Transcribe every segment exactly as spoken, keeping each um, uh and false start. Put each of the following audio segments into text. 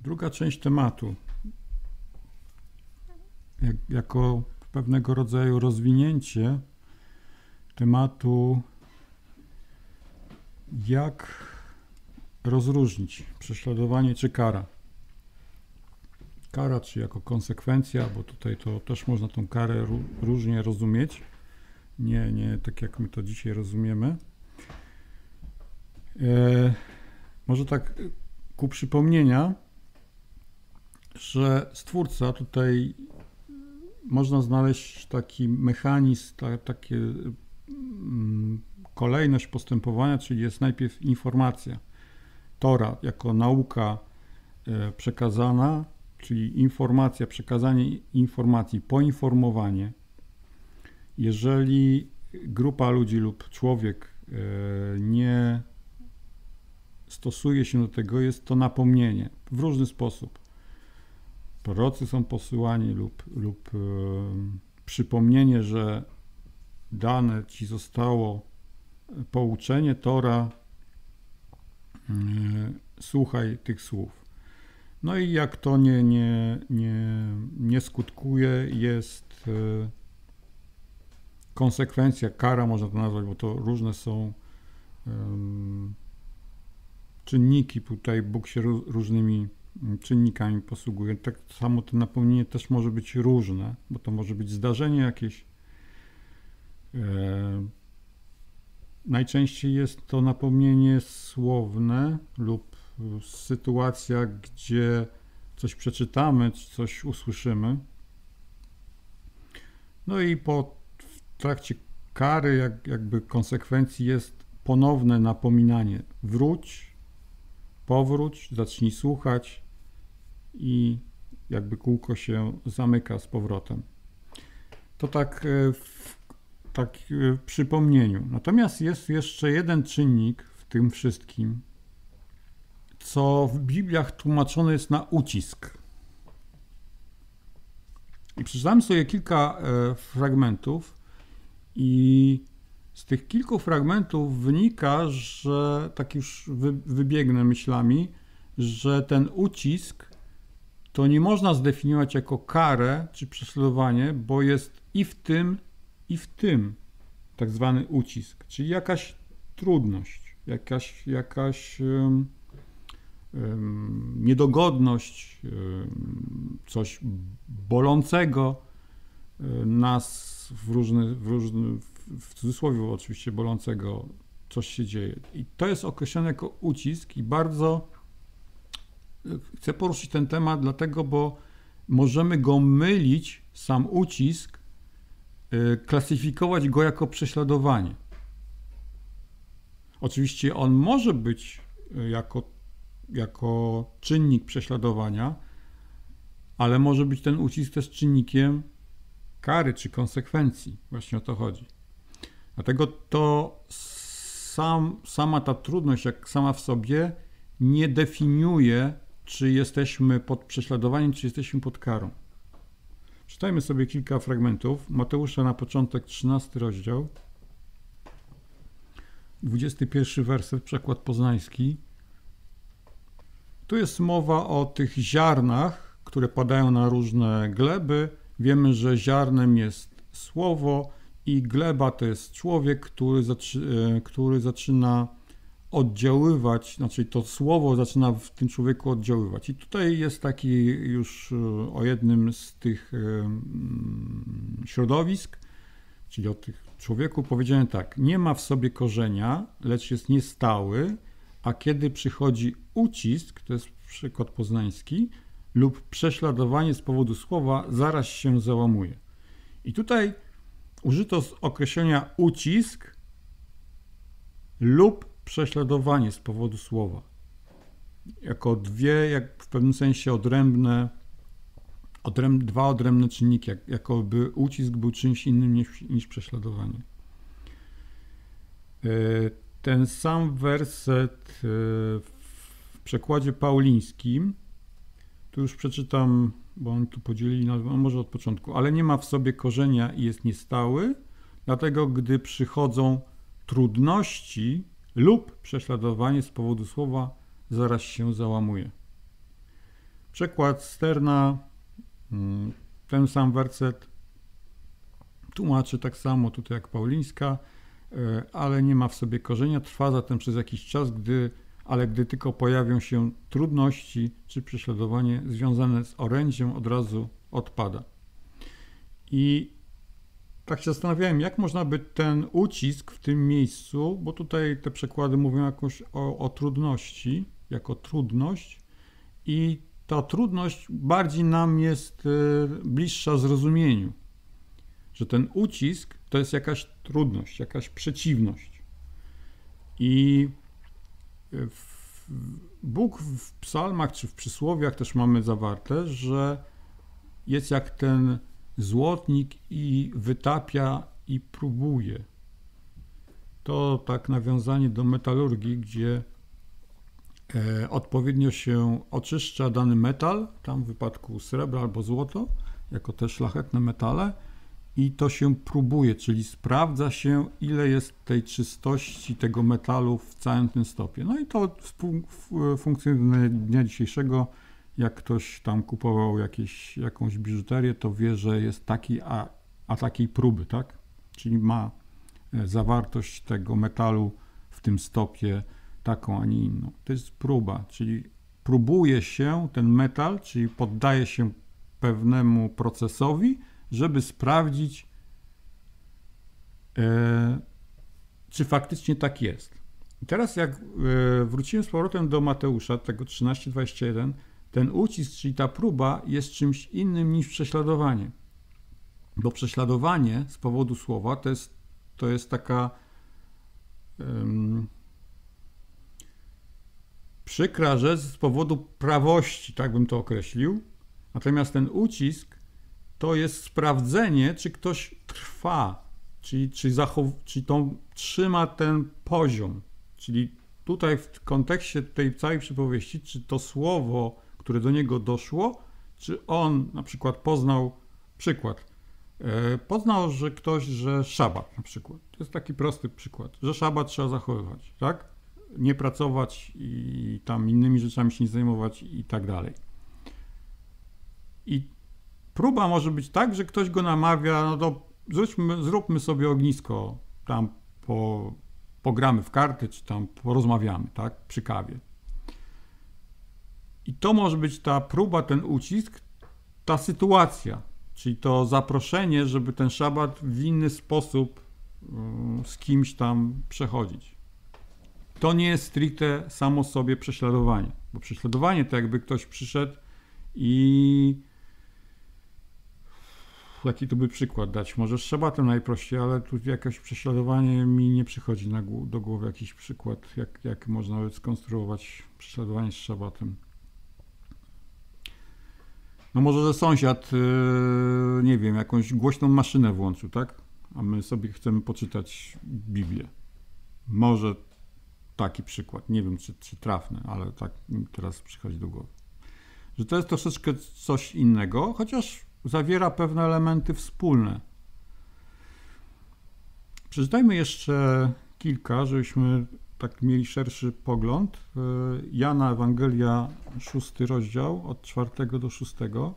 Druga część tematu, jak, jako pewnego rodzaju rozwinięcie tematu, jak rozróżnić prześladowanie czy kara. Kara czy jako konsekwencja, bo tutaj to też można tą karę różnie rozumieć, nie, nie tak jak my to dzisiaj rozumiemy. E, może tak ku przypomnienia, że Stwórca tutaj można znaleźć taki mechanizm, ta, takie mm, kolejność postępowania, czyli jest najpierw informacja. Tora jako nauka e, przekazana, czyli informacja, przekazanie informacji, poinformowanie. Jeżeli grupa ludzi lub człowiek e, nie stosuje się do tego, jest to napomnienie w różny sposób. Prorocy są posyłani lub, lub e, przypomnienie, że dane ci zostało pouczenie Tora, e, słuchaj tych słów. No i jak to nie, nie, nie, nie skutkuje, jest e, konsekwencja, kara można to nazwać, bo to różne są um, czynniki, tutaj Bóg się różnymi czynnikami posługuje. Tak samo to napomnienie też może być różne, bo to może być zdarzenie jakieś. E, najczęściej jest to napomnienie słowne lub sytuacja, gdzie coś przeczytamy, czy coś usłyszymy. No i po w trakcie kary, jak, jakby konsekwencji jest ponowne napominanie. Wróć, powróć, zacznij słuchać i jakby kółko się zamyka z powrotem. To tak w, tak w przypomnieniu. Natomiast jest jeszcze jeden czynnik w tym wszystkim, co w Bibliach tłumaczone jest na ucisk. I przeczytałem sobie kilka e, fragmentów i z tych kilku fragmentów wynika, że tak już wy, wybiegnę myślami, że ten ucisk to nie można zdefiniować jako karę czy prześladowanie, bo jest i w tym, i w tym tak zwany ucisk, czyli jakaś trudność, jakaś, jakaś um, um, niedogodność, um, coś bolącego nas w różny, w różny, w cudzysłowie oczywiście bolącego, coś się dzieje. I to jest określone jako ucisk i bardzo chcę poruszyć ten temat, dlatego, bo możemy go mylić, sam ucisk, klasyfikować go jako prześladowanie. Oczywiście on może być jako, jako czynnik prześladowania, ale może być ten ucisk też czynnikiem kary czy konsekwencji. Właśnie o to chodzi. Dlatego to sam, sama ta trudność, jak sama w sobie, nie definiuje, czy jesteśmy pod prześladowaniem, czy jesteśmy pod karą. Czytajmy sobie kilka fragmentów. Mateusza na początek, trzynasty rozdział, dwudziesty pierwszy werset, przekład poznański. Tu jest mowa o tych ziarnach, które padają na różne gleby. Wiemy, że ziarnem jest słowo i gleba to jest człowiek, który, zaczy, który zaczyna oddziaływać, znaczy to słowo zaczyna w tym człowieku oddziaływać. I tutaj jest taki już o jednym z tych środowisk, czyli o tych człowieku powiedziane tak: nie ma w sobie korzenia, lecz jest niestały, a kiedy przychodzi ucisk, to jest przykład poznański, lub prześladowanie z powodu słowa, zaraz się załamuje. I tutaj użyto określenia ucisk lub prześladowanie z powodu słowa. Jako dwie, jak w pewnym sensie odrębne, odręb, dwa odrębne czynniki, jak, jakoby ucisk był czymś innym niż, niż prześladowanie. Ten sam werset w przekładzie paulińskim, tu już przeczytam, bo on tu podzielili, no może od początku, ale nie ma w sobie korzenia i jest niestały, dlatego gdy przychodzą trudności lub prześladowanie z powodu słowa, zaraz się załamuje. Przekład Sterna, ten sam werset tłumaczy tak samo tutaj jak Paulińska, ale nie ma w sobie korzenia, trwa zatem przez jakiś czas, gdy, ale gdy tylko pojawią się trudności czy prześladowanie związane z orędziem, od razu odpada. I tak się zastanawiałem, jak można by ten ucisk w tym miejscu, bo tutaj te przekłady mówią jakoś o, o trudności, jako trudność, i ta trudność bardziej nam jest y, bliższa zrozumieniu, że ten ucisk to jest jakaś trudność, jakaś przeciwność. I w, Bóg w psalmach czy w przysłowiach też mamy zawarte, że jest jak ten złotnik i wytapia i próbuje. To tak nawiązanie do metalurgii, gdzie e, odpowiednio się oczyszcza dany metal, tam w wypadku srebra albo złoto, jako te szlachetne metale, i to się próbuje, czyli sprawdza się, ile jest tej czystości tego metalu w całym tym stopie. No i to fun funkcjonuje do dnia dzisiejszego. Jak ktoś tam kupował jakieś, jakąś biżuterię, to wie, że jest taki, a, a takiej próby, tak? Czyli ma zawartość tego metalu w tym stopie taką, a nie inną. To jest próba, czyli próbuje się ten metal, czyli poddaje się pewnemu procesowi, żeby sprawdzić, e, czy faktycznie tak jest. I teraz jak e, wróciłem z powrotem do Mateusza, tego trzynaście dwadzieścia jeden, ten ucisk, czyli ta próba, jest czymś innym niż prześladowanie. Bo prześladowanie z powodu słowa to jest, to jest taka um, przykra rzecz z powodu prawości, tak bym to określił. Natomiast ten ucisk to jest sprawdzenie, czy ktoś trwa, czyli, czy, zachow- czy tą, trzyma ten poziom. Czyli tutaj w kontekście tej całej przypowieści, czy to słowo, które do niego doszło, czy on na przykład poznał, przykład, e, poznał, że ktoś, że szabat na przykład, to jest taki prosty przykład, że szabat trzeba zachowywać, tak? Nie pracować i tam innymi rzeczami się nie zajmować i tak dalej. I próba może być tak, że ktoś go namawia, no to zróbmy, zróbmy sobie ognisko, tam po, pogramy w karty, czy tam porozmawiamy, tak, przy kawie. I to może być ta próba, ten ucisk, ta sytuacja, czyli to zaproszenie, żeby ten szabat w inny sposób z kimś tam przechodzić. To nie jest stricte samo sobie prześladowanie, bo prześladowanie to jakby ktoś przyszedł i jaki tu by przykład dać? Może z szabatem najprościej, ale tu jakieś prześladowanie mi nie przychodzi na gł- do głowy jakiś przykład, jak, jak można skonstruować prześladowanie z szabatem. No może, że sąsiad, yy, nie wiem, jakąś głośną maszynę włączył, tak? A my sobie chcemy poczytać Biblię. Może taki przykład, nie wiem czy, czy trafny, ale tak mi teraz przychodzi do głowy. Że to jest troszeczkę coś innego, chociaż zawiera pewne elementy wspólne. Przeczytajmy jeszcze kilka, żebyśmy tak mieli szerszy pogląd. Jana Ewangelia, szósty rozdział, od czwartego do szóstego.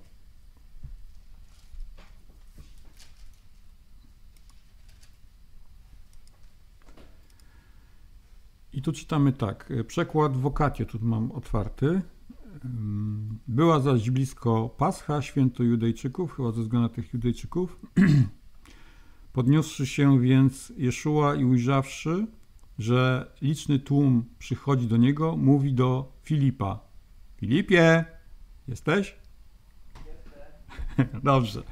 I tu czytamy tak, przekład w Wokacie, tu mam otwarty. Była zaś blisko Pascha, święto Judejczyków, chyba ze względu na tych Judejczyków. Podniósłszy się więc Jeszua i ujrzawszy, że liczny tłum przychodzi do niego, mówi do Filipa: Filipie, jesteś? Jestem. Dobrze.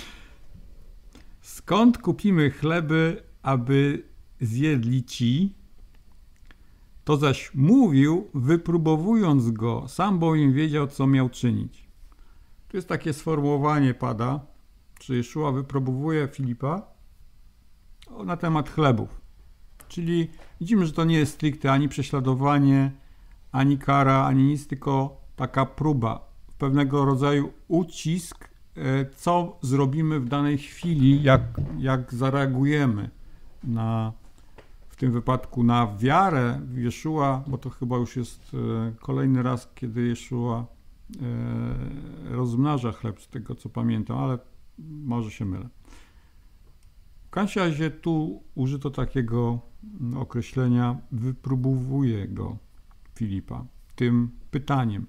Skąd kupimy chleby, aby zjedli ci? To zaś mówił, wypróbowując go, sam bowiem wiedział, co miał czynić. Tu jest takie sformułowanie pada, że Jeszua wypróbowuje Filipa na temat chlebów. Czyli widzimy, że to nie jest stricte ani prześladowanie, ani kara, ani nic, tylko taka próba, pewnego rodzaju ucisk, co zrobimy w danej chwili, jak, jak zareagujemy na, w tym wypadku na wiarę w Jeszua, bo to chyba już jest kolejny raz, kiedy Jeszua rozmnaża chleb, z tego co pamiętam, ale może się mylę. W każdym razie tu użyto takiego określenia, wypróbowuje go Filipa tym pytaniem.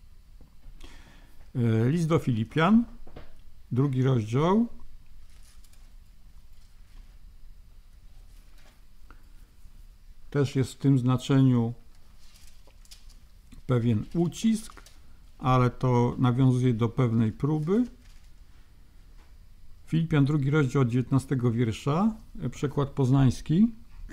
List do Filipian, drugi rozdział. Też jest w tym znaczeniu pewien ucisk, ale to nawiązuje do pewnej próby. Filipian, drugi rozdział od dziewiętnastego wiersza, przekład poznański.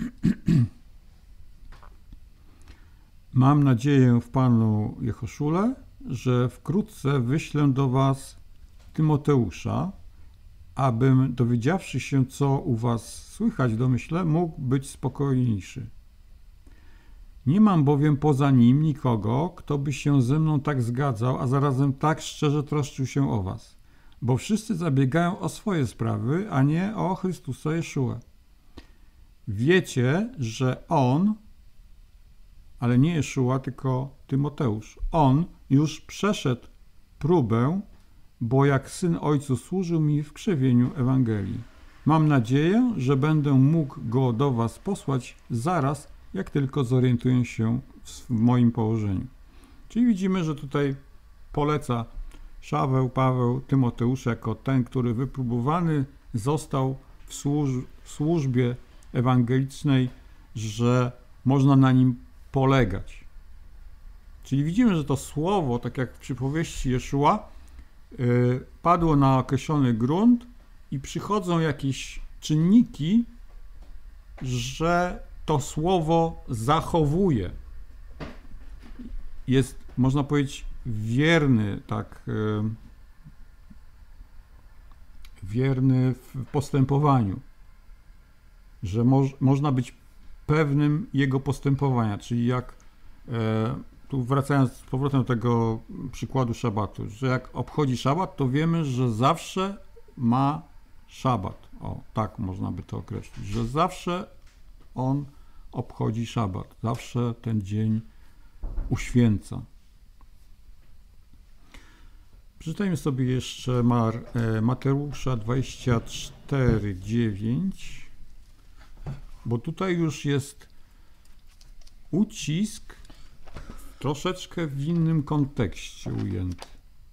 Mam nadzieję w Panu Jehoszule, że wkrótce wyślę do was Tymoteusza, abym, dowiedziawszy się, co u was słychać w domyśle, mógł być spokojniejszy. Nie mam bowiem poza nim nikogo, kto by się ze mną tak zgadzał, a zarazem tak szczerze troszczył się o was, bo wszyscy zabiegają o swoje sprawy, a nie o Chrystusa Jeszua. Wiecie, że on, ale nie Jeszua, tylko Tymoteusz, on już przeszedł próbę, bo jak syn ojcu służył mi w krzewieniu Ewangelii. Mam nadzieję, że będę mógł go do was posłać zaraz, jak tylko zorientuję się w moim położeniu. Czyli widzimy, że tutaj poleca Szaweł, Paweł, Tymoteusz jako ten, który wypróbowany został w, służ- w służbie ewangelicznej, że można na nim polegać. Czyli widzimy, że to słowo, tak jak w przypowieści Jeszua, yy, padło na określony grunt i przychodzą jakieś czynniki, że to słowo zachowuje. Jest, można powiedzieć, wierny, tak, yy, wierny w postępowaniu, że moż, można być pewnym jego postępowania, czyli jak yy, tu wracając z powrotem do tego przykładu szabatu, że jak obchodzi szabat, to wiemy, że zawsze ma szabat. O, tak można by to określić, że zawsze on obchodzi szabat, zawsze ten dzień uświęca. Przeczytajmy sobie jeszcze Mar, Mateusza dwadzieścia cztery, dziewięć, bo tutaj już jest ucisk troszeczkę w innym kontekście ujęty.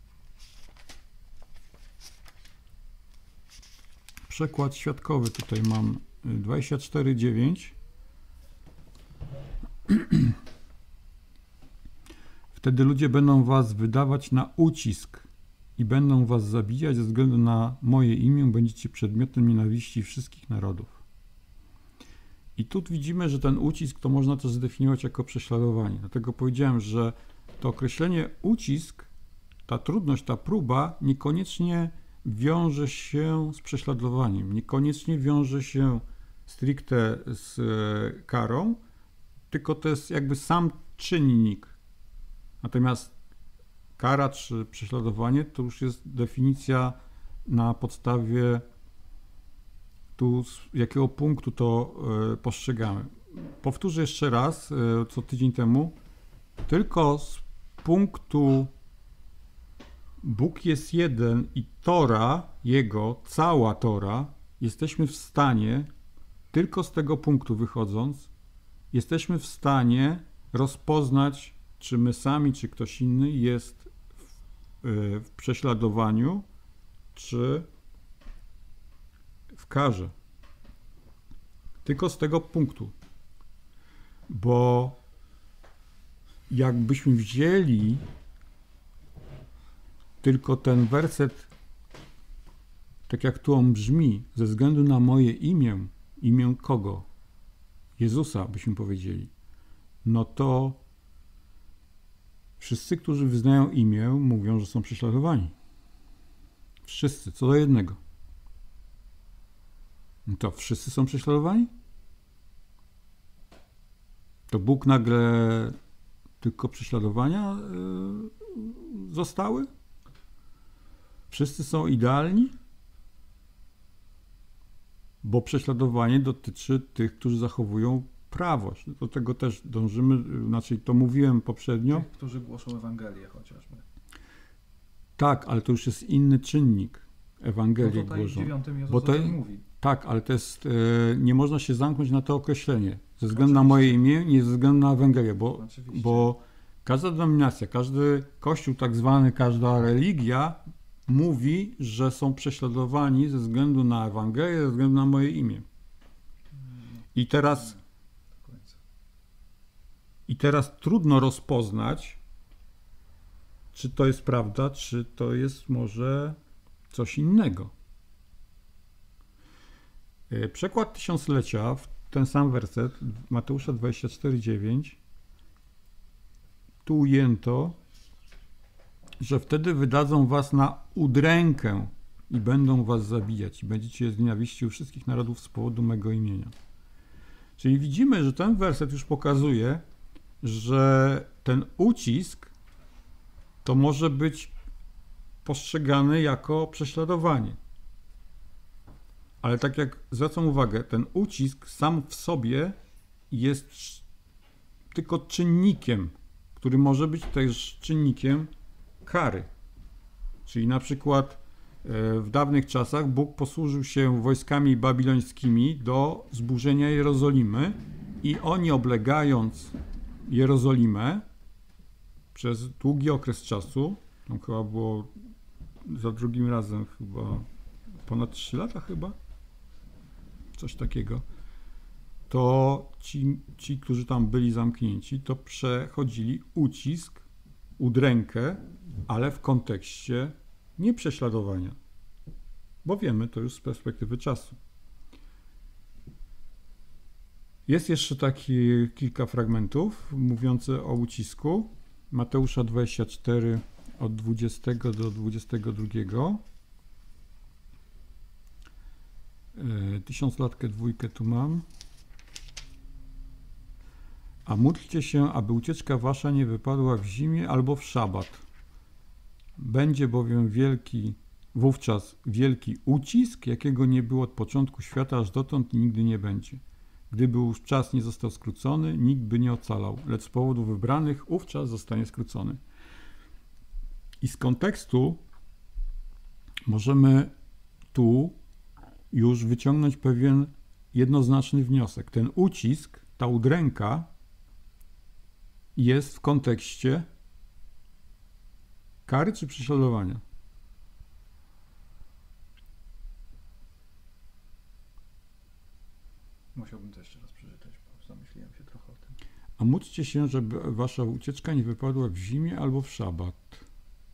Przekład świadkowy tutaj mam dwadzieścia cztery, dziewięć. Wtedy ludzie będą was wydawać na ucisk i będą was zabijać ze względu na moje imię, będziecie przedmiotem nienawiści wszystkich narodów. I tu widzimy, że ten ucisk to można też zdefiniować jako prześladowanie. Dlatego powiedziałem, że to określenie ucisk, ta trudność, ta próba niekoniecznie wiąże się z prześladowaniem, niekoniecznie wiąże się stricte z karą, tylko to jest jakby sam czynnik. Natomiast kara czy prześladowanie to już jest definicja na podstawie tu z jakiego punktu to y, postrzegamy. Powtórzę jeszcze raz, y, co tydzień temu, tylko z punktu Bóg jest jeden i Tora, Jego, cała Tora, jesteśmy w stanie, tylko z tego punktu wychodząc, jesteśmy w stanie rozpoznać, czy my sami, czy ktoś inny jest w, y, w prześladowaniu, czy w karze. Tylko z tego punktu. Bo jakbyśmy wzięli tylko ten werset, tak jak tu on brzmi, ze względu na moje imię, imię kogo? Jezusa, byśmy powiedzieli. No to wszyscy, którzy wyznają imię, mówią, że są prześladowani. Wszyscy, co do jednego. No to wszyscy są prześladowani? To Bóg nagle tylko prześladowania yy, zostały? Wszyscy są idealni? Bo prześladowanie dotyczy tych, którzy zachowują prawość. Do tego też dążymy, znaczy to mówiłem poprzednio. Tych, którzy głoszą Ewangelię chociażby. Tak, ale to już jest inny czynnik Ewangelii No tutaj w włożony. dziewiątym Jezus Bo to, o tym mówi. tak, ale to jest, e, nie można się zamknąć na to określenie. Ze względu na Oczywiście. moje imię, nie ze względu na Ewangelię, bo, Oczywiście. bo każda denominacja, każdy kościół tak zwany, każda religia mówi, że są prześladowani ze względu na Ewangelię, ze względu na moje imię. I teraz, Do końca. i teraz trudno rozpoznać, czy to jest prawda, czy to jest może coś innego. E, Przekład tysiąclecia, w ten sam werset, Mateusza dwadzieścia cztery dziewięć, tu ujęto, że wtedy wydadzą was na udrękę i będą was zabijać i będziecie z nienawiści u wszystkich narodów z powodu mego imienia. Czyli widzimy, że ten werset już pokazuje, że ten ucisk to może być postrzegany jako prześladowanie. Ale tak jak zwracam uwagę, ten ucisk sam w sobie jest tylko czynnikiem, który może być też czynnikiem kary. Czyli na przykład w dawnych czasach Bóg posłużył się wojskami babilońskimi do zburzenia Jerozolimy i oni, oblegając Jerozolimę przez długi okres czasu, tam chyba było za drugim razem chyba ponad trzy lata chyba, coś takiego, to ci, ci, którzy tam byli zamknięci, to przechodzili ucisk, udrękę, ale w kontekście nie prześladowania, bo wiemy to już z perspektywy czasu. Jest jeszcze taki kilka fragmentów mówiących o ucisku. Mateusza dwadzieścia cztery od dwudziestego do dwudziestego drugiego. Tysiąclatkę dwójkę tu mam. A módlcie się, aby ucieczka wasza nie wypadła w zimie albo w szabat. Będzie bowiem wielki, wówczas wielki ucisk, jakiego nie było od początku świata aż dotąd i nigdy nie będzie. Gdyby już czas nie został skrócony, nikt by nie ocalał, lecz z powodu wybranych ów czas zostanie skrócony. I z kontekstu możemy tu już wyciągnąć pewien jednoznaczny wniosek. Ten ucisk, ta udręka jest w kontekście kary czy prześladowania. Musiałbym to jeszcze raz przeczytać, bo zamyśliłem się trochę o tym. A módlcie się, żeby wasza ucieczka nie wypadła w zimie albo w szabat.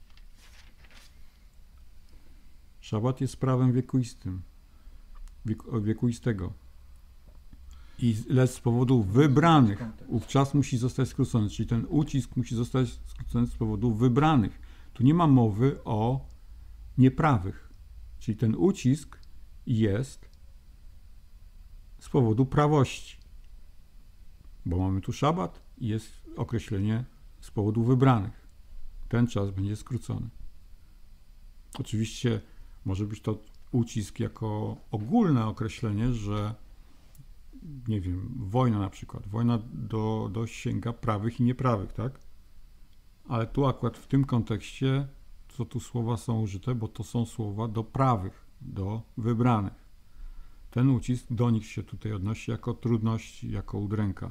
Szabat jest prawem wiekuistym, wiek, wiekuistego. I lecz z powodu wybranych ów czas musi zostać skrócony, czyli ten ucisk musi zostać skrócony z powodu wybranych. Tu nie ma mowy o nieprawych, czyli ten ucisk jest z powodu prawości, bo mamy tu szabat i jest określenie z powodu wybranych. Ten czas będzie skrócony. Oczywiście może być to ucisk jako ogólne określenie, że nie wiem, wojna na przykład. Wojna do, dosięga prawych i nieprawych, tak? Ale tu akurat w tym kontekście, co tu słowa są użyte, bo to są słowa do prawych, do wybranych. Ten ucisk do nich się tutaj odnosi jako trudność, jako udręka.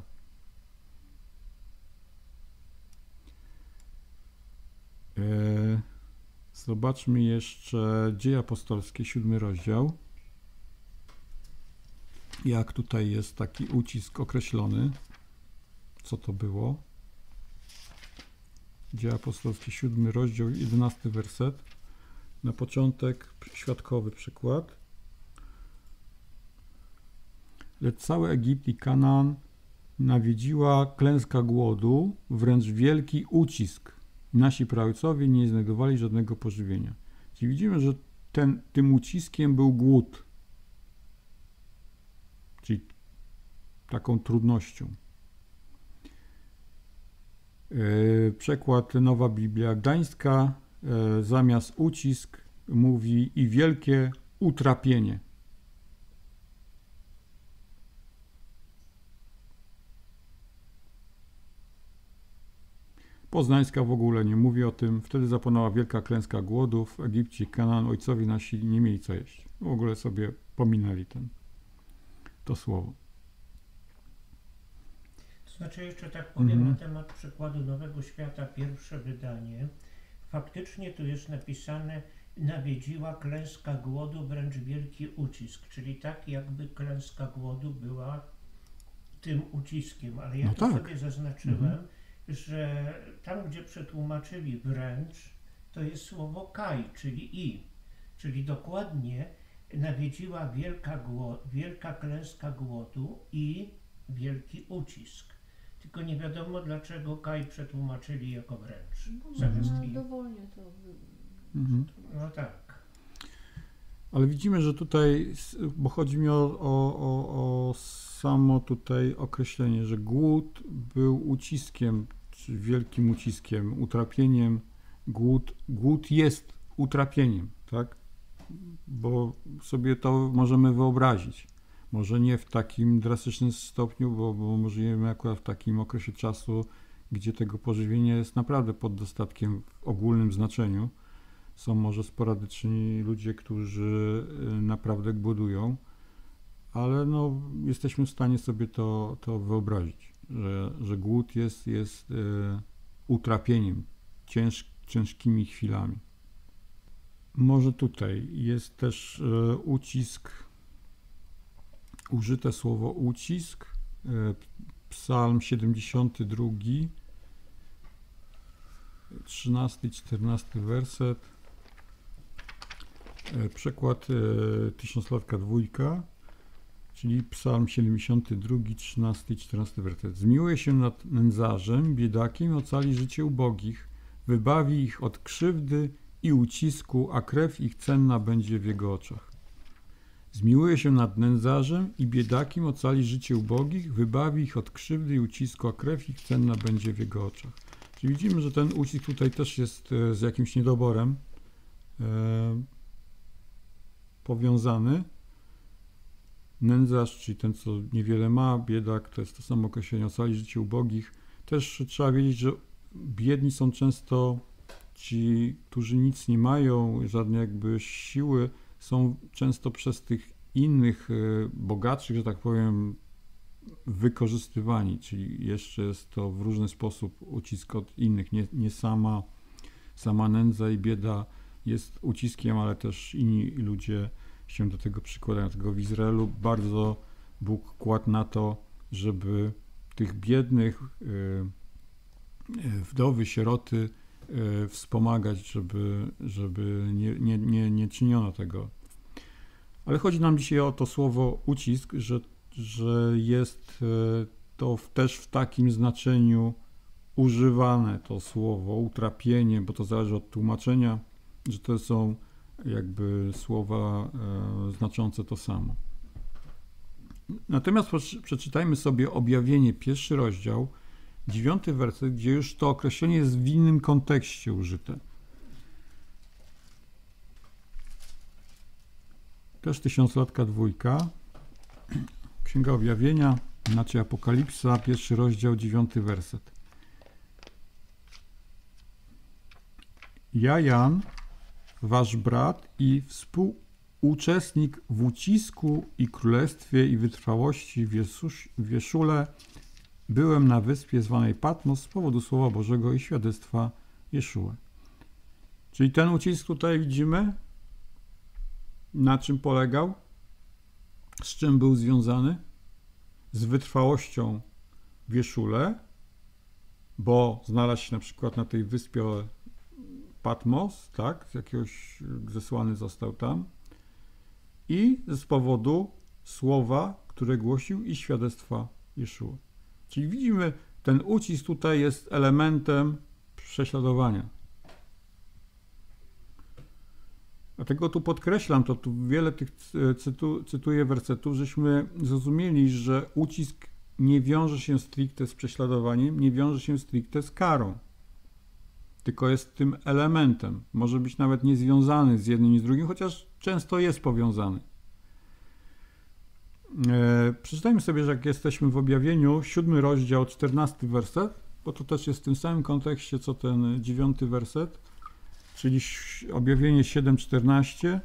Eee, zobaczmy jeszcze Dzieje Apostolskie, siódmy rozdział. Jak tutaj jest taki ucisk określony, co to było. Dzieje Apostolskie, siódmy rozdział, jedenasty werset. Na początek świadkowy przykład. Lecz cały Egipt i Kanaan nawiedziła klęska głodu, wręcz wielki ucisk. Nasi praojcowie nie znajdowali żadnego pożywienia. Czyli widzimy, że ten, tym uciskiem był głód. Czyli taką trudnością. Yy, przekład Nowa Biblia Gdańska, yy, zamiast ucisk mówi i wielkie utrapienie. Poznańska w ogóle nie mówi o tym. Wtedy zapanowała wielka klęska głodu w Egipcie, Kanaan, ojcowie nasi nie mieli co jeść. W ogóle sobie pominęli ten, to słowo. To znaczy jeszcze tak powiem Mhm. na temat przykładu Nowego Świata, pierwsze wydanie. Faktycznie tu jest napisane, nawiedziła klęska głodu, wręcz wielki ucisk, czyli tak jakby klęska głodu była tym uciskiem, ale ja No tu tak. sobie zaznaczyłem, Mhm. że tam, gdzie przetłumaczyli wręcz, to jest słowo kaj, czyli i, czyli dokładnie nawiedziła wielka, gło- wielka klęska głodu i wielki ucisk. Tylko nie wiadomo, dlaczego kaj przetłumaczyli jako wręcz. Zamiast No, i. dowolnie to. Mhm. No tak. Ale widzimy, że tutaj, bo chodzi mi o, o, o, o samo tutaj określenie, że głód był uciskiem, czy wielkim uciskiem, utrapieniem. Głód, głód jest utrapieniem, tak? Bo sobie to możemy wyobrazić. Może nie w takim drastycznym stopniu, bo, bo może żyjemy akurat w takim okresie czasu, gdzie tego pożywienia jest naprawdę pod dostatkiem w ogólnym znaczeniu. Są może sporadyczni ludzie, którzy y, naprawdę głodują, ale no, jesteśmy w stanie sobie to, to wyobrazić, że, że głód jest, jest y, utrapieniem, cięż, ciężkimi chwilami. Może tutaj jest też y, ucisk, użyte słowo ucisk, y, Psalm siedemdziesiąty drugi, trzynasty i czternasty werset. Przekład e, tysiąclatka dwójka, czyli Psalm siedemdziesiąty drugi, trzynasty i czternasty werset. Zmiłuje się nad nędzarzem, biedakiem, ocali życie ubogich, wybawi ich od krzywdy i ucisku, a krew ich cenna będzie w jego oczach. Zmiłuje się nad nędzarzem i biedakiem, ocali życie ubogich, wybawi ich od krzywdy i ucisku, a krew ich cenna będzie w jego oczach. Czyli widzimy, że ten ucisk tutaj też jest e, z jakimś niedoborem e, powiązany. Nędzarz, czyli ten, co niewiele ma, biedak, to jest to samo określenie, ocali życie ubogich. Też trzeba wiedzieć, że biedni są często ci, którzy nic nie mają, żadne jakby siły, są często przez tych innych, e, bogatszych, że tak powiem, wykorzystywani, czyli jeszcze jest to w różny sposób ucisk od innych, nie, nie sama, sama nędza i bieda jest uciskiem, ale też inni ludzie się do tego przykładają. Dlatego w Izraelu bardzo Bóg kładł na to, żeby tych biednych, wdowy, sieroty wspomagać, żeby, żeby nie, nie, nie, nie czyniono tego. Ale chodzi nam dzisiaj o to słowo ucisk, że że jest to też w takim znaczeniu używane to słowo, utrapienie, bo to zależy od tłumaczenia, że to są jakby słowa e, znaczące to samo. Natomiast przeczytajmy sobie Objawienie, pierwszy rozdział, dziewiąty werset, gdzie już to określenie jest w innym kontekście użyte. Też tysiąclatka dwójka. Księga Objawienia, znaczy Apokalipsa, pierwszy rozdział, dziewiąty werset. Ja, Jan, wasz brat i współuczestnik w ucisku i królestwie i wytrwałości w, Jezus, w Jeszule, byłem na wyspie zwanej Patmos z powodu Słowa Bożego i świadectwa Jeszuły. Czyli ten ucisk tutaj widzimy, na czym polegał? Z czym był związany? Z wytrwałością w Jeszule, bo znalazł się na przykład na tej wyspie Patmos, tak, z jakiegoś zesłany został tam, i z powodu słowa, które głosił, i świadectwa Jeszuły. Czyli widzimy, ten ucisk tutaj jest elementem prześladowania. Dlatego tu podkreślam, to tu wiele tych cytu, cytuję wersetów, żeśmy zrozumieli, że ucisk nie wiąże się stricte z prześladowaniem, nie wiąże się stricte z karą, tylko jest tym elementem. Może być nawet niezwiązany z jednym i z drugim, chociaż często jest powiązany. E, przeczytajmy sobie, że jak jesteśmy w objawieniu, siódmy rozdział, czternasty werset, bo to też jest w tym samym kontekście, co ten dziewiąty werset, czyli objawienie siedem czternaście.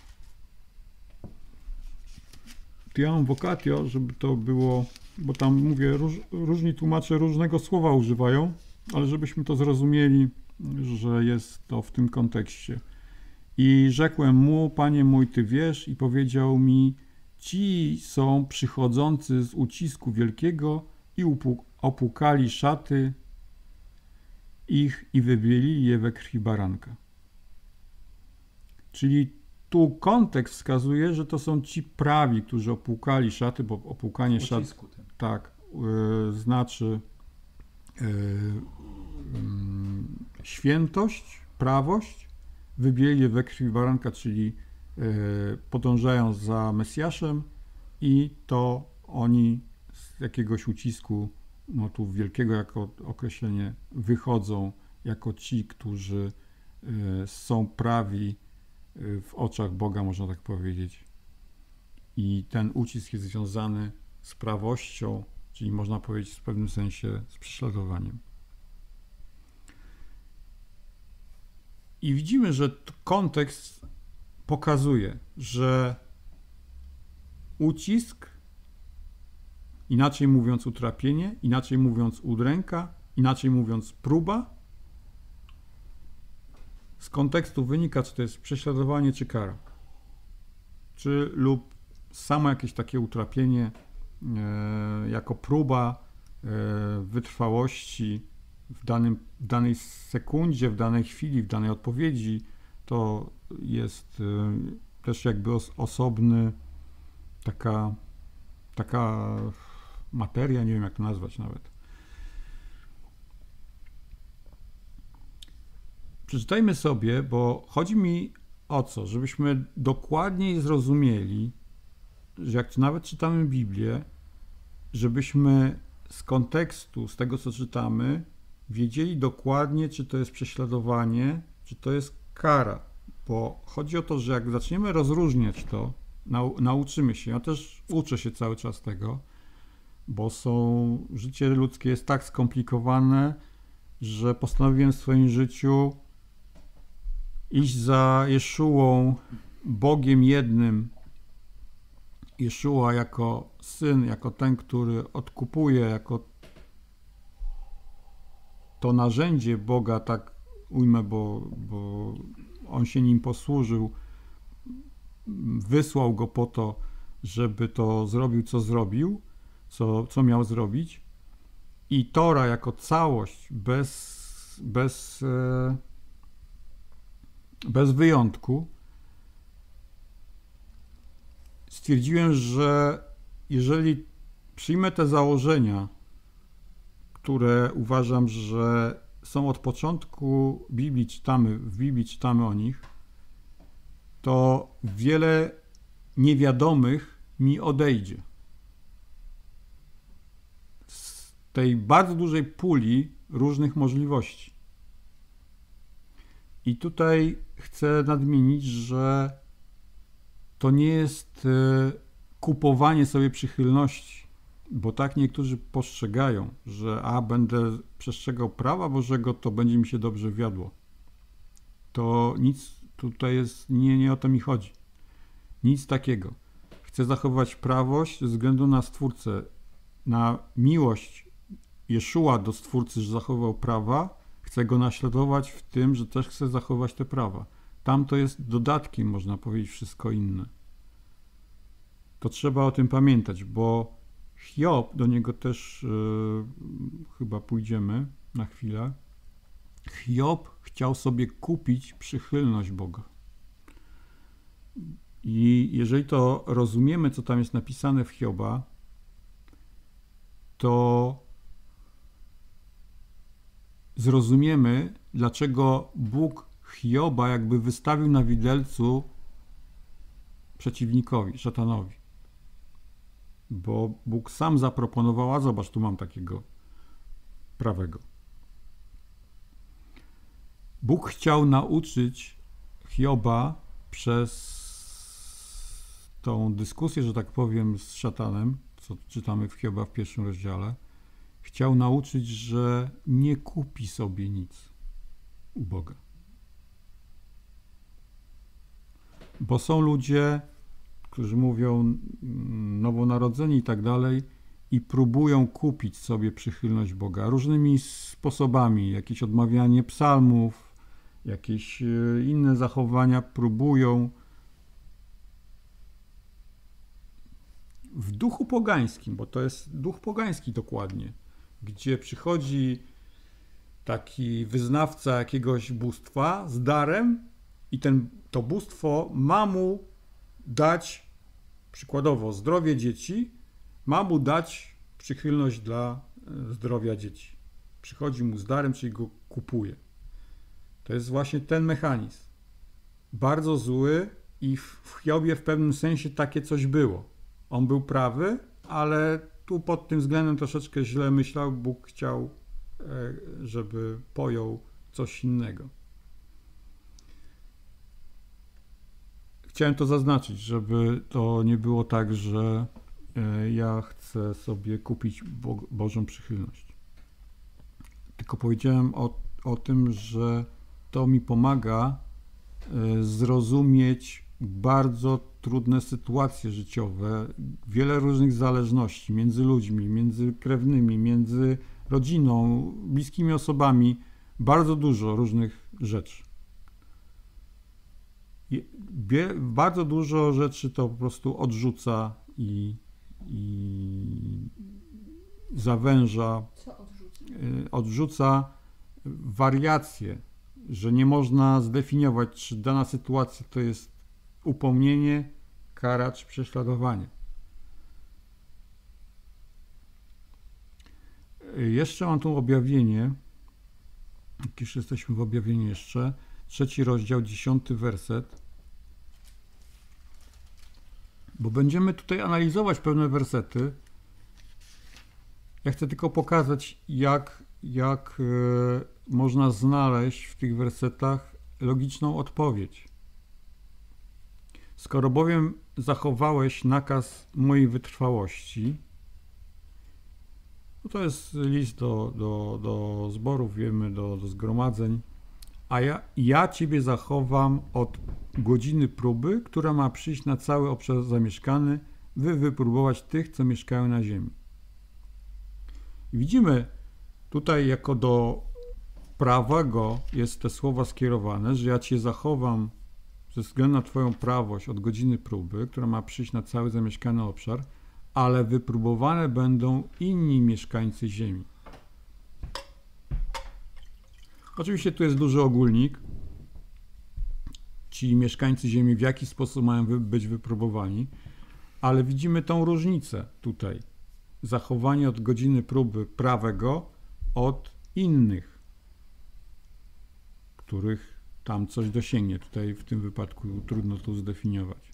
Ja mam vocatio, żeby to było, bo tam mówię, róż, różni tłumacze różnego słowa używają, ale żebyśmy to zrozumieli, że jest to w tym kontekście. I rzekłem mu, Panie mój, Ty wiesz, i powiedział mi, ci są przychodzący z ucisku wielkiego i opłukali szaty ich i wybielili je we krwi baranka. Czyli tu kontekst wskazuje, że to są ci prawi, którzy opłukali szaty, bo opłukanie szat, tak, yy, znaczy yy, yy, świętość, prawość, wybieli je we krwi baranka, czyli yy, podążają za Mesjaszem i to oni z jakiegoś ucisku, no tu wielkiego jako określenie, wychodzą jako ci, którzy yy, są prawi w oczach Boga, można tak powiedzieć. I ten ucisk jest związany z prawością, czyli można powiedzieć w pewnym sensie z prześladowaniem. I widzimy, że kontekst pokazuje, że ucisk, inaczej mówiąc utrapienie, inaczej mówiąc udręka, inaczej mówiąc próba, z kontekstu wynika, czy to jest prześladowanie, czy kara. Czy lub samo jakieś takie utrapienie e, jako próba e, wytrwałości w, danym, w danej sekundzie, w danej chwili, w danej odpowiedzi, to jest e, też jakby os, osobny taka, taka materia, nie wiem jak to nazwać nawet. Przeczytajmy sobie, bo chodzi mi o co, żebyśmy dokładniej zrozumieli, że jak nawet czytamy Biblię, żebyśmy z kontekstu, z tego co czytamy, wiedzieli dokładnie, czy to jest prześladowanie, czy to jest kara. Bo chodzi o to, że jak zaczniemy rozróżniać to, nau nauczymy się, ja też uczę się cały czas tego, bo są, życie ludzkie jest tak skomplikowane, że postanowiłem w swoim życiu iść za Jeszułą, Bogiem jednym. Jeszua jako Syn, jako ten, który odkupuje, jako to narzędzie Boga, tak ujmę, bo, bo On się nim posłużył, wysłał Go po to, żeby to zrobił, co zrobił, co, co miał zrobić. I Tora jako całość, bez, bez, bez wyjątku, stwierdziłem, że jeżeli przyjmę te założenia, które uważam, że są od początku Biblii, czytamy, w Biblii czytamy o nich, to wiele niewiadomych mi odejdzie. Z tej bardzo dużej puli różnych możliwości. I tutaj chcę nadmienić, że to nie jest kupowanie sobie przychylności, bo tak niektórzy postrzegają, że a będę przestrzegał prawa Bożego, to będzie mi się dobrze wiodło. To nic tutaj jest, nie, nie o to mi chodzi. Nic takiego. Chcę zachować prawość ze względu na Stwórcę, na miłość Jeszua do Stwórcy, że zachował prawa. Chcę go naśladować w tym, że też chcę zachować te prawa. Tam to jest dodatkiem, można powiedzieć, wszystko inne. To trzeba o tym pamiętać, bo Hiob, do niego też yy, chyba pójdziemy na chwilę. Hiob chciał sobie kupić przychylność Boga. I jeżeli to rozumiemy, co tam jest napisane w Hioba, to zrozumiemy, dlaczego Bóg Hioba jakby wystawił na widelcu przeciwnikowi, szatanowi. Bo Bóg sam zaproponował, a zobacz, tu mam takiego prawego. Bóg chciał nauczyć Hioba przez tą dyskusję, że tak powiem, z szatanem, co czytamy w Hioba w pierwszym rozdziale, chciał nauczyć, że nie kupi sobie nic u Boga. Bo są ludzie, którzy mówią nowonarodzeni i tak dalej i próbują kupić sobie przychylność Boga różnymi sposobami, jakieś odmawianie psalmów, jakieś inne zachowania próbują w duchu pogańskim, bo to jest duch pogański dokładnie, gdzie przychodzi taki wyznawca jakiegoś bóstwa z darem i ten, to bóstwo ma mu dać, przykładowo zdrowie dzieci, ma mu dać przychylność dla zdrowia dzieci. Przychodzi mu z darem, czyli go kupuje. To jest właśnie ten mechanizm. Bardzo zły i w Hiobie w pewnym sensie takie coś było. On był prawy, ale tu pod tym względem troszeczkę źle myślał. Bóg chciał, żeby pojął coś innego. Chciałem to zaznaczyć, żeby to nie było tak, że ja chcę sobie kupić Bo- Bożą przychylność. Tylko powiedziałem o, o tym, że to mi pomaga zrozumieć bardzo trudne sytuacje życiowe, wiele różnych zależności między ludźmi, między krewnymi, między rodziną, bliskimi osobami, bardzo dużo różnych rzeczy. I bardzo dużo rzeczy to po prostu odrzuca i, i zawęża, Co odrzuca? odrzuca wariacje, że nie można zdefiniować, czy dana sytuacja to jest upomnienie, kara czy prześladowanie. Jeszcze mam tu objawienie, jak już jesteśmy w objawieniu jeszcze, trzeci rozdział, dziesiąty werset, bo będziemy tutaj analizować pewne wersety. Ja chcę tylko pokazać, jak, jak e, można znaleźć w tych wersetach logiczną odpowiedź. Skoro bowiem zachowałeś nakaz mojej wytrwałości, no to jest list do, do, do zborów, wiemy, do, do zgromadzeń, a ja, ja Ciebie zachowam od godziny próby, która ma przyjść na cały obszar zamieszkany, wy wypróbować tych, co mieszkają na ziemi. Widzimy tutaj jako do prawego jest te słowa skierowane, że ja Cię zachowam ze względu na Twoją prawość od godziny próby, która ma przyjść na cały zamieszkany obszar, ale wypróbowane będą inni mieszkańcy ziemi. Oczywiście tu jest duży ogólnik. Ci mieszkańcy ziemi w jaki sposób mają wy- być wypróbowani, ale widzimy tą różnicę tutaj. Zachowanie od godziny próby prawego od innych, których tam coś dosięgnie. Tutaj w tym wypadku trudno to zdefiniować.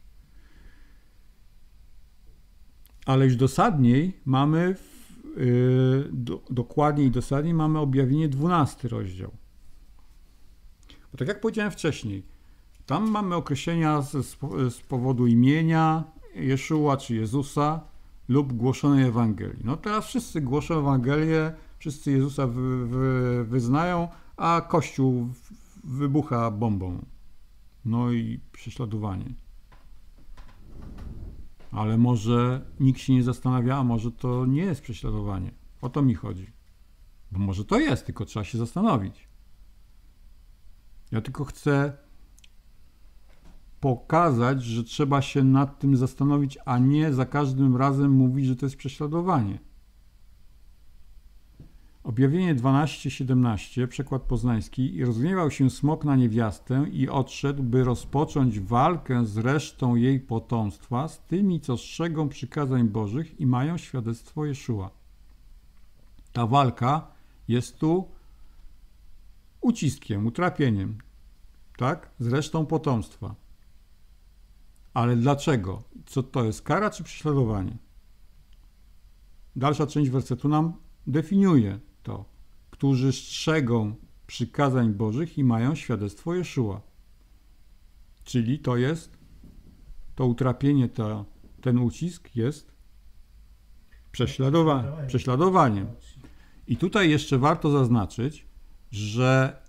Ale już dosadniej mamy, yy, do, dokładniej i dosadniej mamy objawienie dwunasty rozdział. Bo tak jak powiedziałem wcześniej, tam mamy określenia z, z powodu imienia Jeszua czy Jezusa lub głoszonej Ewangelii. No teraz wszyscy głoszą Ewangelię, wszyscy Jezusa wy, wy, wyznają, a Kościół wybucha bombą. No i prześladowanie. Ale może nikt się nie zastanawia, a może to nie jest prześladowanie. O to mi chodzi. Bo może to jest, tylko trzeba się zastanowić. Ja tylko chcę pokazać, że trzeba się nad tym zastanowić, a nie za każdym razem mówić, że to jest prześladowanie. Objawienie dwanaście siedemnaście, przekład poznański. I rozgniewał się smok na niewiastę i odszedł, by rozpocząć walkę z resztą jej potomstwa, z tymi, co strzegą przykazań Bożych i mają świadectwo Jeszua. Ta walka jest tu uciskiem, utrapieniem, tak? Z resztą potomstwa. Ale dlaczego? Co to jest? Kara czy prześladowanie? Dalsza część wersetu nam definiuje to, którzy strzegą przykazań Bożych i mają świadectwo Jeszua. Czyli to jest, to utrapienie, to, ten ucisk jest prześladowa- prześladowaniem. I tutaj jeszcze warto zaznaczyć, że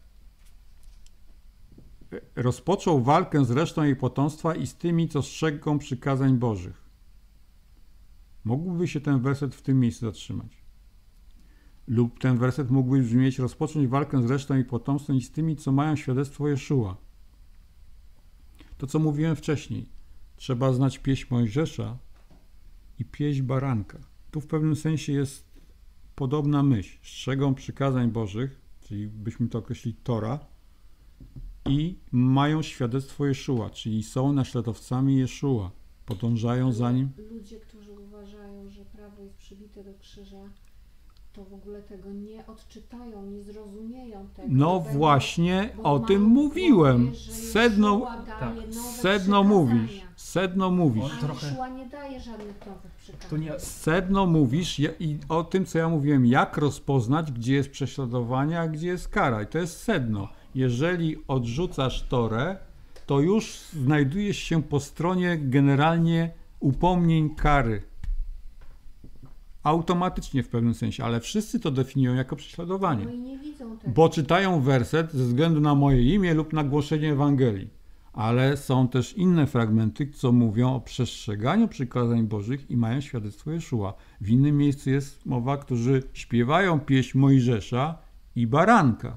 rozpoczął walkę z resztą jej potomstwa i z tymi, co strzegą przykazań Bożych. Mógłby się ten werset w tym miejscu zatrzymać. Lub ten werset mógłby brzmieć: rozpocząć walkę z resztą jej potomstwa i z tymi, co mają świadectwo Jeszua. To, co mówiłem wcześniej. Trzeba znać pieśń Mojżesza i pieśń baranka. Tu w pewnym sensie jest podobna myśl. Strzegą przykazań Bożych, czyli byśmy to określili Tora, i mają świadectwo Jeszua, czyli są naśladowcami Jeszua, podążają za nim. Ludzie, którzy uważają, że prawo jest przybite do krzyża, to w ogóle tego nie odczytają, nie zrozumieją tego. No Będą, właśnie bo o mają tym w mówiłem. głowie, że Sedno, Jeszua daje tak, nowe sedno przykazania. mówisz, sedno mówisz. On A trochę- Jeszua nie daje żadnych nowych przykazań. To nie, Sedno mówisz ja- i o tym, co ja mówiłem, jak rozpoznać, gdzie jest prześladowanie, a gdzie jest kara. I to jest sedno. Jeżeli odrzucasz Torę, to już znajdujesz się po stronie generalnie upomnień kary. Automatycznie w pewnym sensie, ale wszyscy to definiują jako prześladowanie. No i nie widzą tego. Bo czytają werset ze względu na moje imię lub na głoszenie Ewangelii. Ale są też inne fragmenty, co mówią o przestrzeganiu przykazań Bożych i mają świadectwo Jeszua. W innym miejscu jest mowa, którzy śpiewają pieśń Mojżesza i baranka.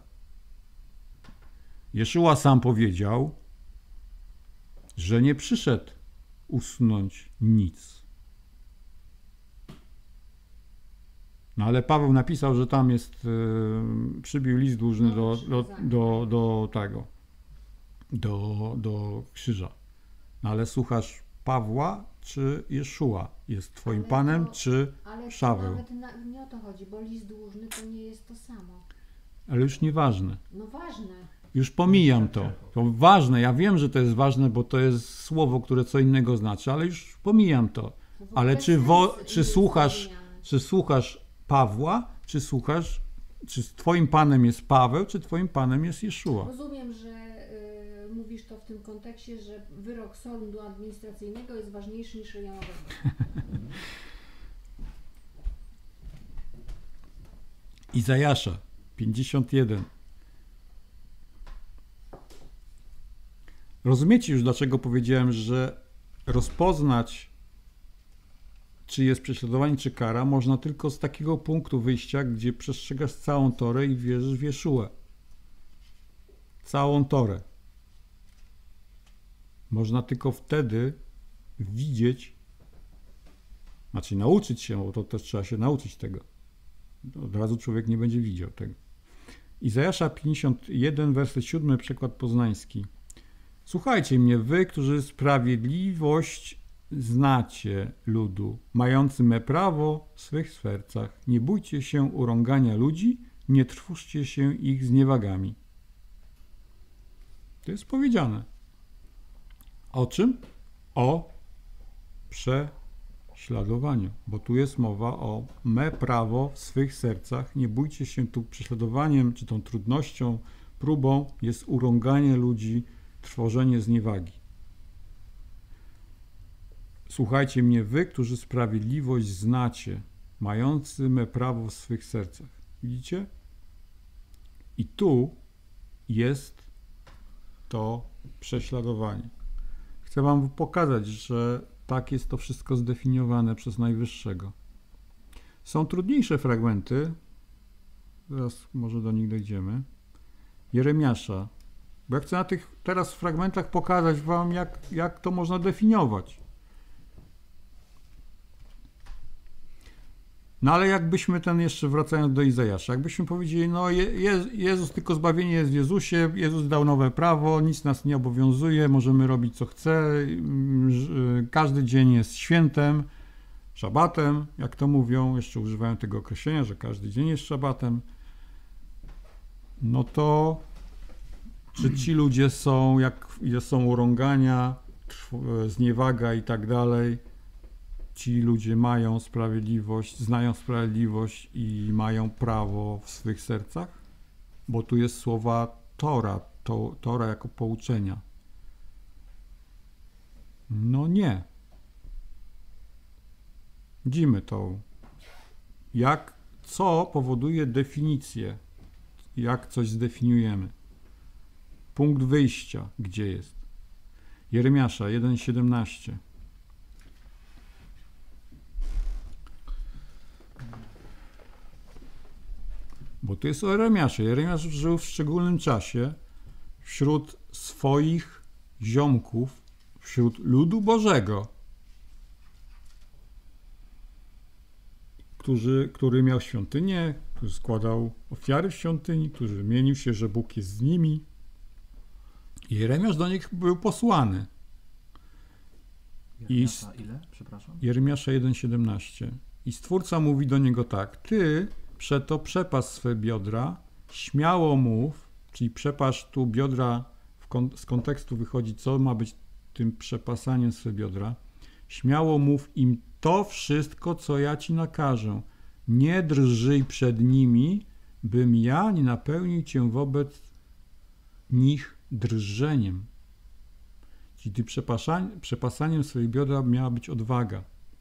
Jeszua sam powiedział, że nie przyszedł usunąć nic. No ale Paweł napisał, że tam jest, yy, przybił list dłużny do, do, do, do tego, do, do krzyża. No ale słuchasz Pawła czy Jeszua? Jest twoim Ale Panem to- czy Ale to Szaweł? nawet na, nie o to chodzi, bo list dłużny to nie jest to samo. Ale już nieważne. No ważne. Już pomijam to. To ważne, ja wiem, że to jest ważne, bo to jest słowo, które co innego znaczy, ale już pomijam to. To w ogóle Ale czy, wo, sens czy jest słuchasz, zmieniany. czy słuchasz Pawła, czy słuchasz, czy twoim Panem jest Paweł, czy twoim Panem jest Jeszua? Rozumiem, że y, mówisz to w tym kontekście, że wyrok sądu administracyjnego jest ważniejszy niż rejonowy. Izajasza pięćdziesiąt jeden. Rozumiecie już, dlaczego powiedziałem, że rozpoznać, czy jest prześladowanie, czy kara, można tylko z takiego punktu wyjścia, gdzie przestrzegasz całą Torę i wierzysz w Jeszuę. Całą Torę. Można tylko wtedy widzieć, znaczy nauczyć się, bo to też trzeba się nauczyć tego. Od razu człowiek nie będzie widział tego. Izajasza pięćdziesiąt jeden, werset siódmy, przekład poznański. Słuchajcie mnie, wy, którzy sprawiedliwość znacie ludu, mający me prawo w swych sercach. Nie bójcie się urągania ludzi, nie trwóżcie się ich zniewagami. To jest powiedziane. O czym? O prześladowaniu, bo tu jest mowa o me prawo w swych sercach. Nie bójcie się tu prześladowaniem, czy tą trudnością, próbą jest urąganie ludzi, trwożenie zniewagi. Słuchajcie mnie, wy, którzy sprawiedliwość znacie, mający me prawo w swych sercach. Widzicie? I tu jest to prześladowanie. Chcę wam pokazać, że tak jest to wszystko zdefiniowane przez Najwyższego. Są trudniejsze fragmenty, zaraz może do nich dojdziemy. Jeremiasza. Bo ja chcę na tych teraz fragmentach pokazać wam, jak, jak to można definiować. No ale jakbyśmy ten jeszcze, wracając do Izajasza, jakbyśmy powiedzieli, no Je, Je, Jezus, tylko zbawienie jest w Jezusie, Jezus dał nowe prawo, nic nas nie obowiązuje, możemy robić co chce, każdy dzień jest świętem, szabatem, jak to mówią, jeszcze używają tego określenia, że każdy dzień jest szabatem. No to czy ci ludzie są, jak są urągania, zniewaga i tak dalej, ci ludzie mają sprawiedliwość, znają sprawiedliwość i mają prawo w swych sercach? Bo tu jest słowa Tora, to, Tora jako pouczenia. No nie. Widzimy tą jak, co powoduje definicję, jak coś zdefiniujemy. Punkt wyjścia, gdzie jest? Jeremiasza jeden siedemnaście. Bo to jest o Jeremiaszu. Jeremiasz żył w szczególnym czasie wśród swoich ziomków, wśród ludu Bożego, który, który miał świątynię, który składał ofiary w świątyni, który mienił się, że Bóg jest z nimi. I Jeremiasz do nich był posłany. Jeremiasza ile? Przepraszam. Jeremiasza jeden siedemnaście. I Stwórca mówi do niego tak: ty przeto przepasz swe biodra, śmiało mów, czyli przepasz tu biodra, w kon- z kontekstu wychodzi, co ma być tym przepasaniem swe biodra. Śmiało mów im to wszystko, co ja ci nakażę. Nie drżyj przed nimi, bym ja nie napełnił cię wobec nich drżeniem. Czyli ty przepasanie, przepasaniem swoich biodra miała być odwaga,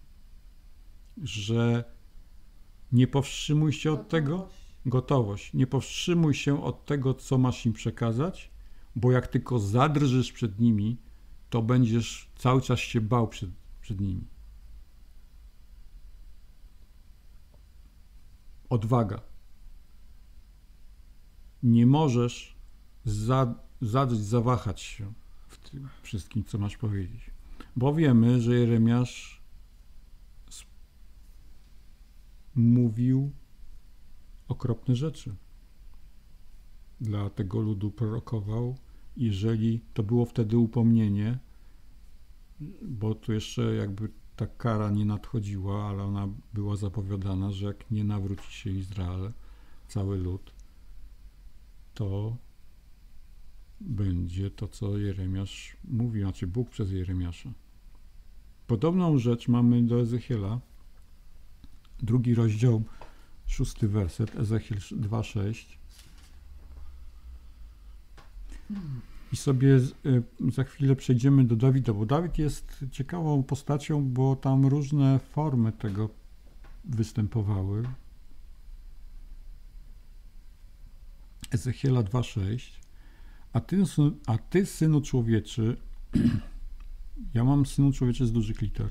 że nie powstrzymuj się od tego, gotowość, nie powstrzymuj się od tego, co masz im przekazać, bo jak tylko zadrżysz przed nimi, to będziesz cały czas się bał przed, przed nimi. Odwaga. Nie możesz za, zadrzeć, zawahać się w tym wszystkim, co masz powiedzieć. Bo wiemy, że Jeremiasz mówił okropne rzeczy. Dla tego ludu prorokował. Jeżeli to było wtedy upomnienie, bo tu jeszcze jakby ta kara nie nadchodziła, ale ona była zapowiadana, że jak nie nawróci się Izrael, cały lud, to będzie to, co Jeremiasz mówi, znaczy Bóg przez Jeremiasza. Podobną rzecz mamy do Ezechiela, drugi rozdział, szósty werset, Ezechiel dwa sześć. I sobie za chwilę przejdziemy do Dawida, bo Dawid jest ciekawą postacią, bo tam różne formy tego występowały. Ezechiela dwa sześć. A ty, a ty, synu człowieczy, ja mam synu człowieczy z dużych liter.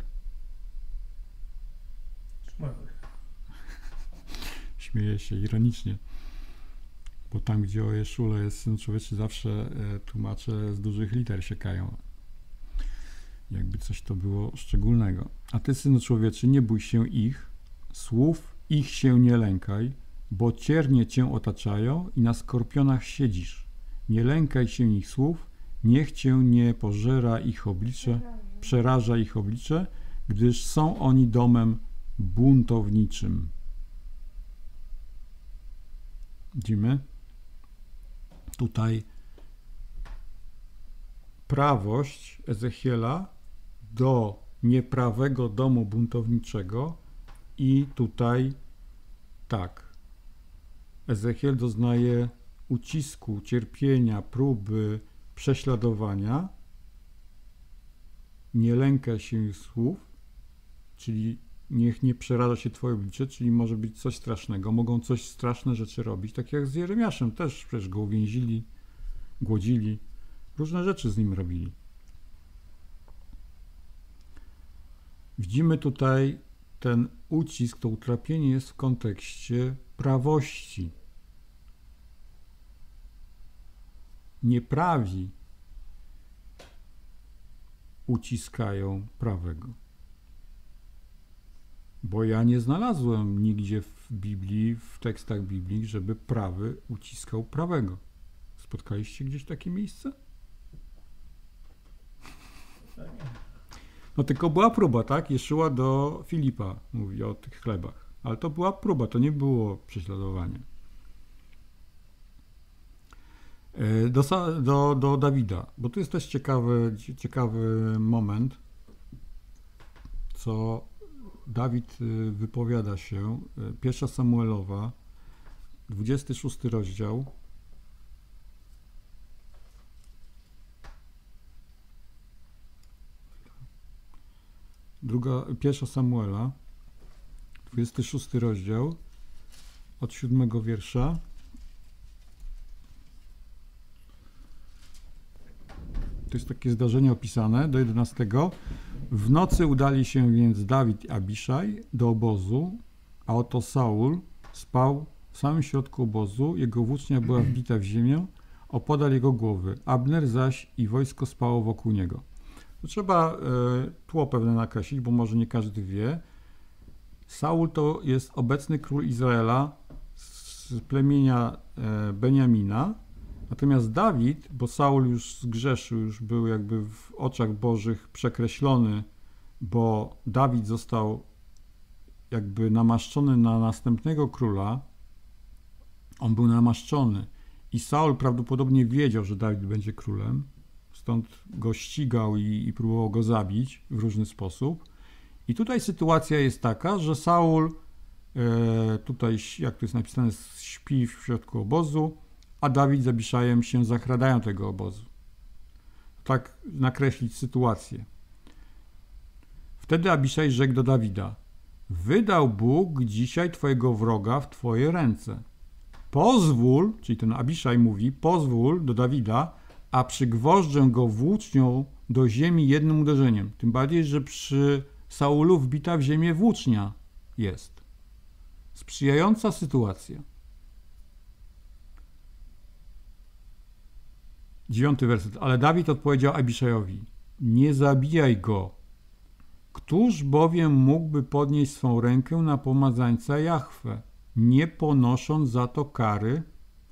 Śmieję się ironicznie, bo tam, gdzie o Jeszule jest syn człowieczy, zawsze e, tłumacze z dużych liter siekają. Jakby coś to było szczególnego. A ty, synu człowieczy, nie bój się ich, słów ich się nie lękaj, bo ciernie cię otaczają i na skorpionach siedzisz. Nie lękaj się ich słów, niech cię nie pożera ich oblicze, przeraża ich oblicze, gdyż są oni domem buntowniczym. Widzimy? Tutaj prawość Ezechiela do nieprawego domu buntowniczego i tutaj tak, Ezechiel doznaje ucisku, cierpienia, próby, prześladowania. Nie lęka się ich słów, czyli niech nie przeraża się twoje oblicze, czyli może być coś strasznego. Mogą coś straszne rzeczy robić, tak jak z Jeremiaszem też, przecież go uwięzili, głodzili, różne rzeczy z nim robili. Widzimy tutaj ten ucisk, to utrapienie jest w kontekście prawości. Nieprawi uciskają prawego. Bo ja nie znalazłem nigdzie w Biblii, w tekstach Biblii, żeby prawy uciskał prawego. Spotkaliście gdzieś takie miejsce? No tylko była próba, tak? Jeszua do Filipa mówi o tych chlebach. Ale to była próba, to nie było prześladowanie. Do, do, do Dawida, bo tu jest też ciekawy, ciekawy moment, co Dawid wypowiada się. Pierwsza Samuelowa, dwudziesty szósty rozdział. Druga, pierwsza Samuela, dwudziesty szósty rozdział, od siódmego wiersza. To jest takie zdarzenie opisane, do jedenastego. W nocy udali się więc Dawid i Abiszaj do obozu, a oto Saul spał w samym środku obozu, jego włócznia była wbita w ziemię, opodal jego głowy. Abner zaś i wojsko spało wokół niego. To trzeba y, tło pewne nakreślić, bo może nie każdy wie. Saul to jest obecny król Izraela z plemienia y, Beniamina. Natomiast Dawid, bo Saul już zgrzeszył, już był jakby w oczach Bożych przekreślony, bo Dawid został jakby namaszczony na następnego króla. On był namaszczony i Saul prawdopodobnie wiedział, że Dawid będzie królem, stąd go ścigał i, i próbował go zabić w różny sposób. I tutaj sytuacja jest taka, że Saul, e, tutaj jak to jest napisane, śpi w środku obozu, a Dawid z Abiszajem się zakradają tego obozu. Tak nakreślić sytuację. Wtedy Abiszaj rzekł do Dawida: wydał Bóg dzisiaj twojego wroga w twoje ręce. Pozwól, czyli ten Abiszaj mówi, pozwól do Dawida, a przygwożdżę go włócznią do ziemi jednym uderzeniem. Tym bardziej, że przy Saulu wbita w ziemię włócznia jest. Sprzyjająca sytuacja. Dziewiąty werset. Ale Dawid odpowiedział Abiszajowi: nie zabijaj go. Któż bowiem mógłby podnieść swą rękę na pomazańca Jahwe, nie ponosząc za to kary?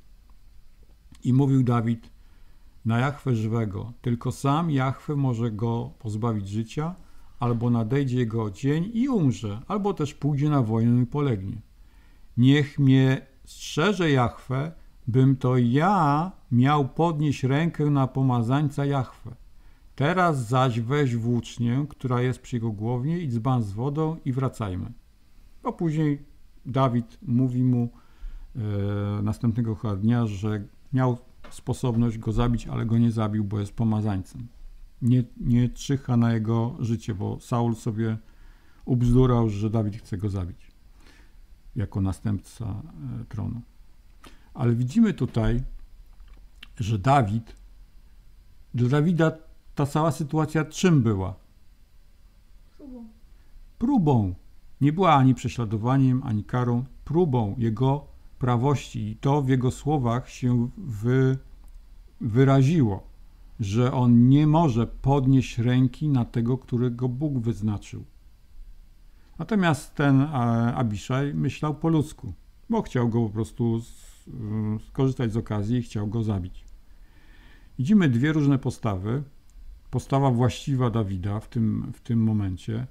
I mówił Dawid: na Jahwe żywego, tylko sam Jahwe może go pozbawić życia, albo nadejdzie jego dzień i umrze, albo też pójdzie na wojnę i polegnie. Niech mnie strzeże Jahwe, bym to ja miał podnieść rękę na pomazańca Jahwe. Teraz zaś weź włócznię, która jest przy jego głowie, i dzban z wodą i wracajmy. A później Dawid mówi mu e, następnego chyba dnia, że miał sposobność go zabić, ale go nie zabił, bo jest pomazańcem. Nie, nie czyha na jego życie, bo Saul sobie ubzdurał, że Dawid chce go zabić jako następca e, tronu. Ale widzimy tutaj, że Dawid, dla Dawida ta cała sytuacja czym była? Próbą. Próbą. Nie była ani prześladowaniem, ani karą. Próbą jego prawości. I to w jego słowach się wy, wyraziło, że on nie może podnieść ręki na tego, którego Bóg wyznaczył. Natomiast ten Abiszaj myślał po ludzku, bo chciał go po prostu skorzystać z okazji i chciał go zabić. Widzimy dwie różne postawy. Postawa właściwa Dawida w tym, w tym momencie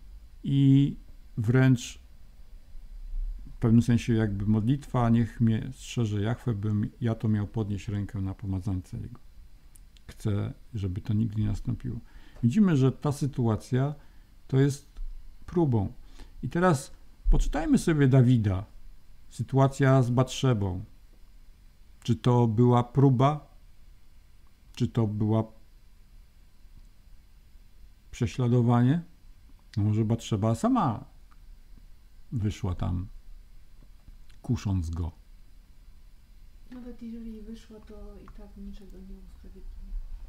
i wręcz w pewnym sensie jakby modlitwa: niech mnie strzeże Jahwe, bym ja to miał podnieść rękę na pomazańca jego. Chcę, żeby to nigdy nie nastąpiło. Widzimy, że ta sytuacja to jest próbą. I teraz poczytajmy sobie Dawida. Sytuacja z Batszebą. Czy to była próba? Czy to była prześladowanie? No może Batszeba sama wyszła tam, kusząc go. Nawet jeżeli wyszła, to i tak niczego nie usprawiedliwia.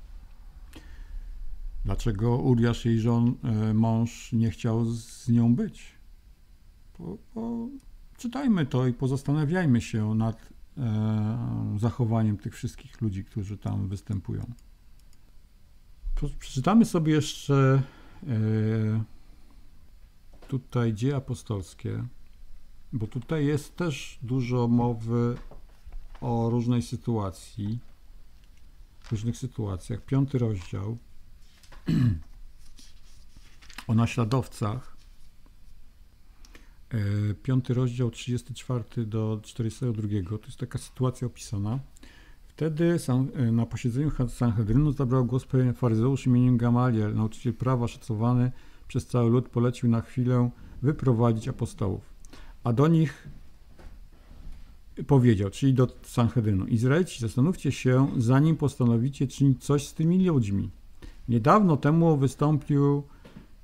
Dlaczego Uriasz, jej żon, mąż, nie chciał z nią być? Bo, bo czytajmy to i pozastanawiajmy się nad e, zachowaniem tych wszystkich ludzi, którzy tam występują. Przeczytamy sobie jeszcze e, tutaj Dzieje apostolskie, bo tutaj jest też dużo mowy o różnej sytuacji, różnych sytuacjach. Piąty rozdział o naśladowcach. E, piąty rozdział, trzydziesty czwarty do czterdziestego drugiego. To jest taka sytuacja opisana. Wtedy na posiedzeniu Sanhedrynu zabrał głos pewien faryzeusz imieniem Gamaliel, nauczyciel prawa szacowany przez cały lud, polecił na chwilę wyprowadzić apostołów. A do nich powiedział, czyli do Sanhedrynu: Izraelici, zastanówcie się, zanim postanowicie czynić coś z tymi ludźmi. Niedawno temu wystąpił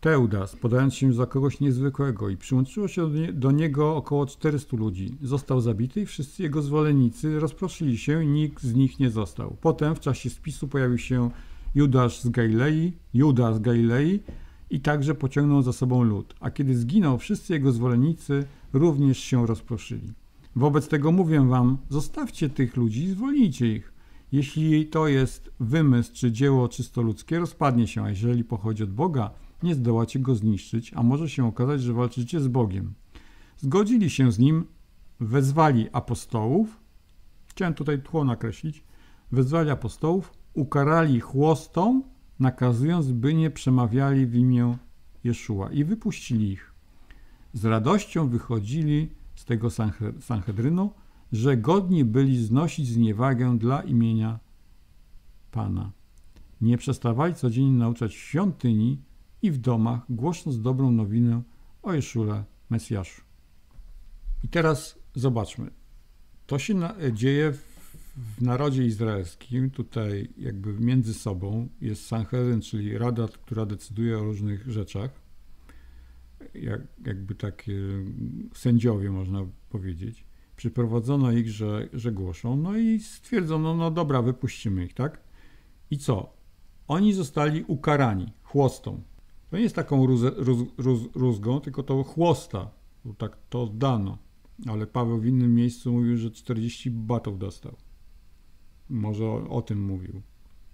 Teudas, podając się za kogoś niezwykłego i przyłączyło się do, nie, do niego około czterystu ludzi. Został zabity i wszyscy jego zwolennicy rozproszyli się i nikt z nich nie został. Potem w czasie spisu pojawił się Judasz z Galilei, Juda z Galilei i także pociągnął za sobą lud. A kiedy zginął, wszyscy jego zwolennicy również się rozproszyli. Wobec tego mówię wam, zostawcie tych ludzi i zwolnijcie ich. Jeśli to jest wymysł czy dzieło czysto ludzkie, rozpadnie się, a jeżeli pochodzi od Boga, nie zdołacie go zniszczyć, a może się okazać, że walczycie z Bogiem. Zgodzili się z nim, wezwali apostołów, chciałem tutaj tło nakreślić, wezwali apostołów, ukarali chłostą, nakazując, by nie przemawiali w imię Jeszua i wypuścili ich. Z radością wychodzili z tego Sanhedrynu, że godni byli znosić zniewagę dla imienia Pana. Nie przestawali codziennie nauczać w świątyni i w domach, głosząc dobrą nowinę o Jeszule Mesjaszu. I teraz zobaczmy. To się na, dzieje w, w narodzie izraelskim. Tutaj jakby między sobą jest Sanhedryn, czyli rada, która decyduje o różnych rzeczach. Jak, jakby takie sędziowie, można powiedzieć. Przyprowadzono ich, że, że głoszą, no i stwierdzono, no dobra, wypuścimy ich, tak? I co? Oni zostali ukarani chłostą. To nie jest taką róz, róz, róz, rózgą, tylko to chłosta. Tak to dano. Ale Paweł w innym miejscu mówił, że czterdzieści batów dostał. Może o, o tym mówił.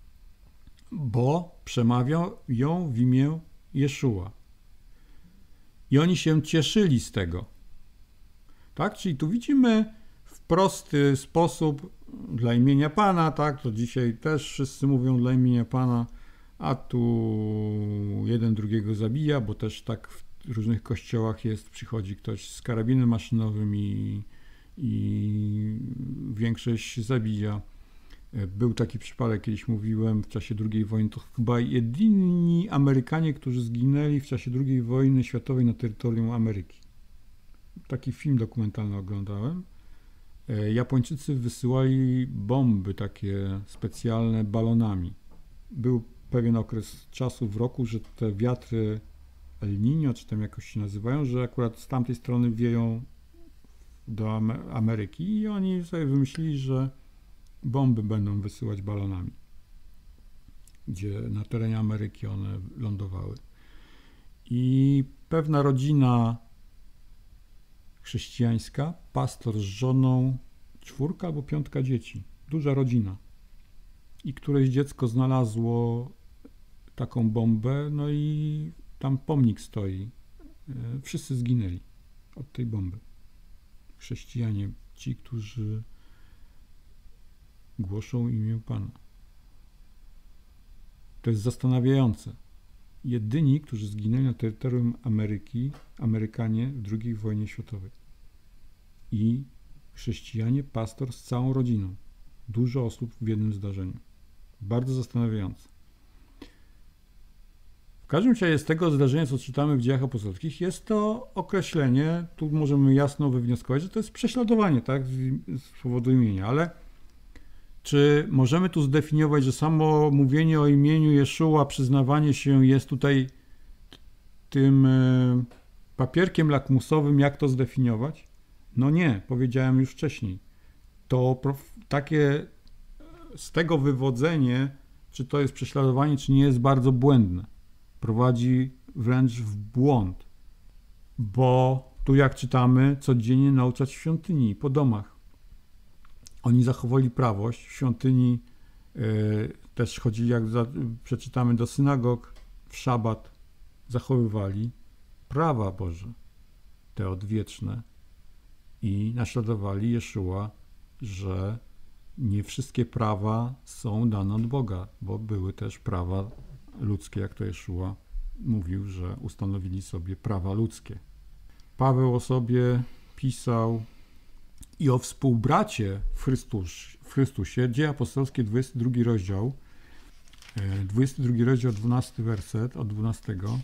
Bo przemawiał ją w imię Jeszua. I oni się cieszyli z tego. Tak? Czyli tu widzimy w prosty sposób dla imienia Pana, tak? To dzisiaj też wszyscy mówią dla imienia Pana, a tu jeden drugiego zabija, bo też tak w różnych kościołach jest, przychodzi ktoś z karabinem maszynowym i, i większość zabija. Był taki przypadek, kiedyś mówiłem, w czasie drugiej wojny, to chyba jedyni Amerykanie, którzy zginęli w czasie drugiej wojny światowej na terytorium Ameryki. Taki film dokumentalny oglądałem. Japończycy wysyłali bomby takie specjalne balonami. Był pewien okres czasu w roku, że te wiatry El Niño, czy tam jakoś się nazywają, że akurat z tamtej strony wieją do Ameryki i oni sobie wymyślili, że bomby będą wysyłać balonami, gdzie na terenie Ameryki one lądowały. I pewna rodzina chrześcijańska, pastor z żoną, czwórka albo piątka dzieci, duża rodzina. I któreś dziecko znalazło taką bombę, no i tam pomnik stoi. Wszyscy zginęli od tej bomby. Chrześcijanie, ci, którzy głoszą imię Pana. To jest zastanawiające. Jedyni, którzy zginęli na terytorium Ameryki, Amerykanie w drugiej wojnie światowej. I chrześcijanie, pastor z całą rodziną. Dużo osób w jednym zdarzeniu. Bardzo zastanawiające. W każdym razie z tego zdarzenia, co czytamy w Dziejach Apostolskich, jest to określenie, tu możemy jasno wywnioskować, że to jest prześladowanie, tak, z, z powodu imienia, ale czy możemy tu zdefiniować, że samo mówienie o imieniu Jeszua, przyznawanie się jest tutaj tym papierkiem lakmusowym, jak to zdefiniować? No nie, powiedziałem już wcześniej. To takie z tego wywodzenie, czy to jest prześladowanie, czy nie, jest bardzo błędne. Prowadzi wręcz w błąd, bo tu, jak czytamy, codziennie nauczać w świątyni, po domach. Oni zachowali prawość, w świątyni y, też chodzili, jak za, przeczytamy, do synagog, w szabat zachowywali prawa Boże, te odwieczne, i naśladowali Jeszua, że nie wszystkie prawa są dane od Boga, bo były też prawa ludzkie, jak to Jeszua mówił, że ustanowili sobie prawa ludzkie. Paweł o sobie pisał i o współbracie w, Chrystus, w Chrystusie. Dzieje apostolskie, dwudziesty drugi rozdział, dwudziesty drugi rozdział, dwunasty werset, od dwunastego.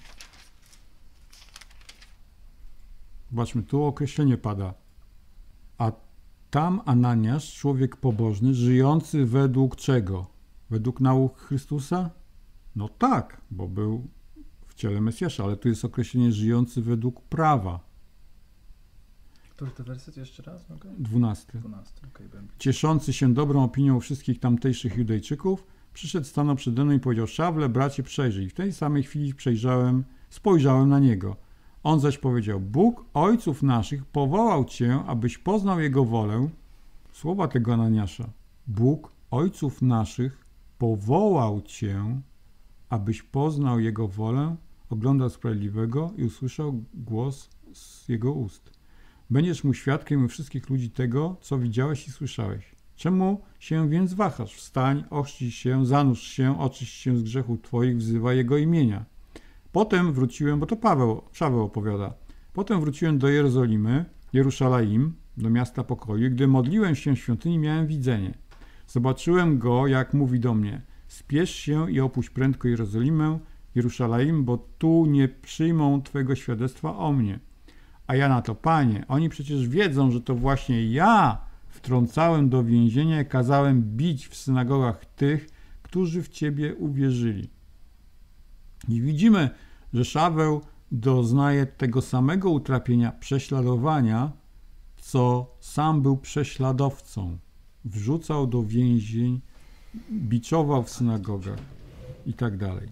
Zobaczmy, tu określenie pada. A tam Ananiasz, człowiek pobożny, żyjący według czego? Według nauk Chrystusa? No tak, bo był w ciele Mesjasza, ale tu jest określenie żyjący według prawa. Który to werset jeszcze raz mogę? Dwunasty. dwunasty, okej, okay, Cieszący się dobrą opinią wszystkich tamtejszych Judejczyków, przyszedł, stanął przede mną i powiedział: Szawle, bracie, przejrzyj. W tej samej chwili przejrzałem, spojrzałem na niego. On zaś powiedział: Bóg ojców naszych powołał cię, abyś poznał Jego wolę. Słowa tego Ananiasza. Bóg ojców naszych powołał cię, abyś poznał Jego wolę, oglądał Sprawiedliwego i usłyszał głos z Jego ust. Będziesz mu świadkiem u wszystkich ludzi tego, co widziałeś i słyszałeś. Czemu się więc wahasz? Wstań, ochrzcij się, zanurz się, oczyść się z grzechów twoich, wzywaj Jego imienia. Potem wróciłem, bo to Paweł, Szaweł opowiada, potem wróciłem do Jerozolimy, Jeruszalaim, do miasta pokoju. Gdy modliłem się w świątyni, miałem widzenie. Zobaczyłem go, jak mówi do mnie: spiesz się i opuść prędko Jerozolimę, Jeruszalaim, bo tu nie przyjmą twego świadectwa o mnie. A ja na to: Panie, oni przecież wiedzą, że to właśnie ja wtrącałem do więzienia i kazałem bić w synagogach tych, którzy w Ciebie uwierzyli. I widzimy, że Szaweł doznaje tego samego utrapienia, prześladowania, co sam był prześladowcą. Wrzucał do więzień, biczował w synagogach i tak dalej.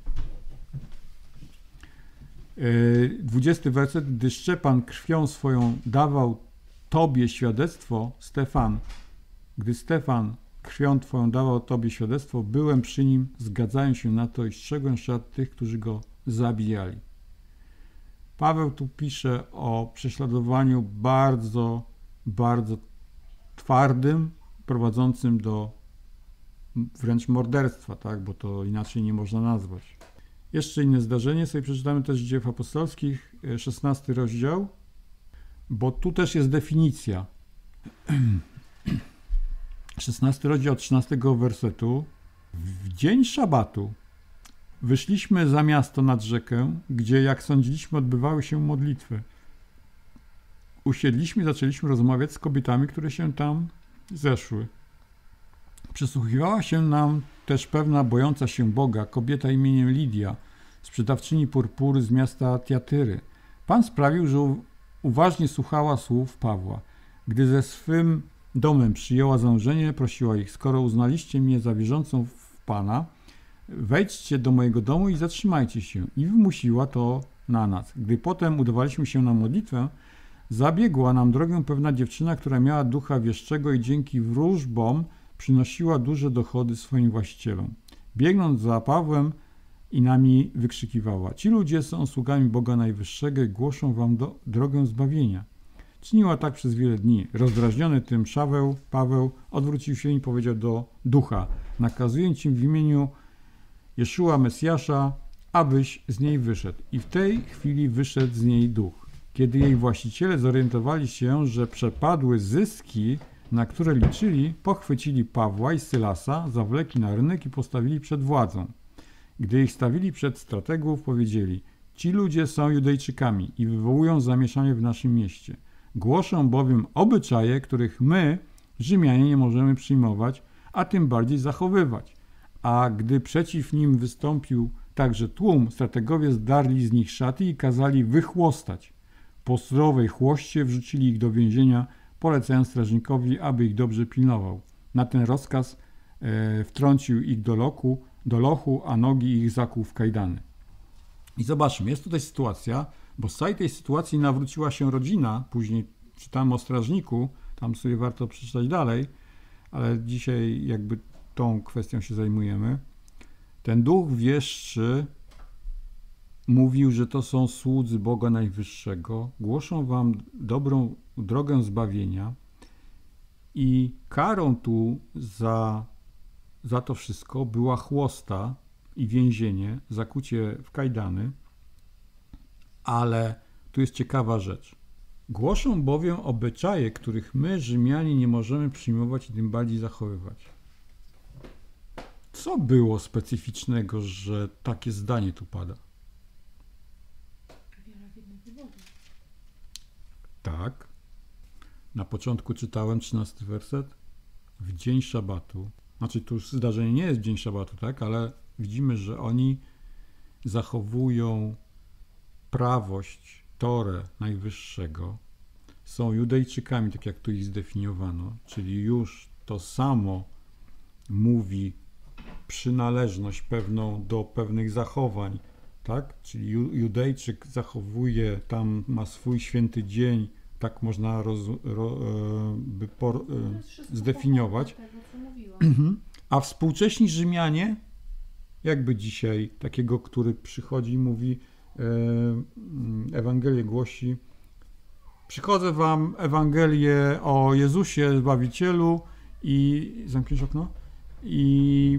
Dwudziesty werset. Gdy Szczepan krwią swoją dawał Tobie świadectwo, Stefan, gdy Stefan krwią Twoją dawał Tobie świadectwo, byłem przy nim, zgadzałem się na to i strzegłem szat tych, którzy go zabijali. Paweł tu pisze o prześladowaniu bardzo, bardzo twardym, prowadzącym do wręcz morderstwa, tak? Bo to inaczej nie można nazwać. Jeszcze inne zdarzenie, sobie przeczytamy też z Dziejów Apostolskich, szesnasty rozdział, bo tu też jest definicja. szesnasty rozdział od trzynastego wersetu. W dzień szabatu wyszliśmy za miasto nad rzekę, gdzie, jak sądziliśmy, odbywały się modlitwy. Usiedliśmy i zaczęliśmy rozmawiać z kobietami, które się tam zeszły. Przysłuchiwała się nam też pewna bojąca się Boga kobieta imieniem Lidia, sprzedawczyni purpury z miasta Tiatyry. Pan sprawił, że uważnie słuchała słów Pawła. Gdy ze swym domem przyjęła zanurzenie, prosiła ich: skoro uznaliście mnie za wierzącą w Pana, wejdźcie do mojego domu i zatrzymajcie się. I wymusiła to na nas. Gdy potem udawaliśmy się na modlitwę, zabiegła nam drogę pewna dziewczyna, która miała ducha wieszczego i dzięki wróżbom przynosiła duże dochody swoim właścicielom. Biegnąc za Pawłem i nami wykrzykiwała: ci ludzie są sługami Boga Najwyższego i głoszą wam do, drogę zbawienia. Czyniła tak przez wiele dni. Rozdrażniony tym Szaweł, Paweł odwrócił się i powiedział do ducha: nakazuję ci w imieniu Jeszua Mesjasza, abyś z niej wyszedł. I w tej chwili wyszedł z niej duch. Kiedy jej właściciele zorientowali się, że przepadły zyski, na które liczyli, pochwycili Pawła i Sylasa, zawlekli na rynek i postawili przed władzą. Gdy ich stawili przed strategów, powiedzieli: ci ludzie są Judejczykami i wywołują zamieszanie w naszym mieście. Głoszą bowiem obyczaje, których my, Rzymianie, nie możemy przyjmować, a tym bardziej zachowywać. A gdy przeciw nim wystąpił także tłum, strategowie zdarli z nich szaty i kazali wychłostać. Po surowej chłoście wrzucili ich do więzienia, polecając strażnikowi, aby ich dobrze pilnował. Na ten rozkaz e, wtrącił ich do lochu, do lochu, a nogi ich zakuł w kajdany. I zobaczmy, jest tutaj sytuacja, bo z całej tej sytuacji nawróciła się rodzina. Później czytamy o strażniku, tam sobie warto przeczytać dalej, ale dzisiaj jakby tą kwestią się zajmujemy. Ten duch wieszczy mówił, że to są słudzy Boga Najwyższego, głoszą wam dobrą drogę zbawienia i karą tu za, za to wszystko była chłosta i więzienie, zakucie w kajdany, ale tu jest ciekawa rzecz. Głoszą bowiem obyczaje, których my, Rzymianie, nie możemy przyjmować i tym bardziej zachowywać. Co było specyficznego, że takie zdanie tu pada? Tak. Na początku czytałem trzynasty werset. W dzień szabatu. Znaczy, tu już zdarzenie nie jest dzień szabatu, tak? Ale widzimy, że oni zachowują prawość, Torę Najwyższego, są Judejczykami, tak jak tu ich zdefiniowano, czyli już to samo mówi przynależność pewną do pewnych zachowań, tak? Czyli Judejczyk zachowuje, tam ma swój święty dzień, tak można roz, ro, by por, zdefiniować. Tego, co mówiłam. A współcześni Rzymianie, jakby dzisiaj takiego, który przychodzi i mówi, Ewangelię głosi, przychodzę wam Ewangelię o Jezusie Zbawicielu i zamkniesz okno i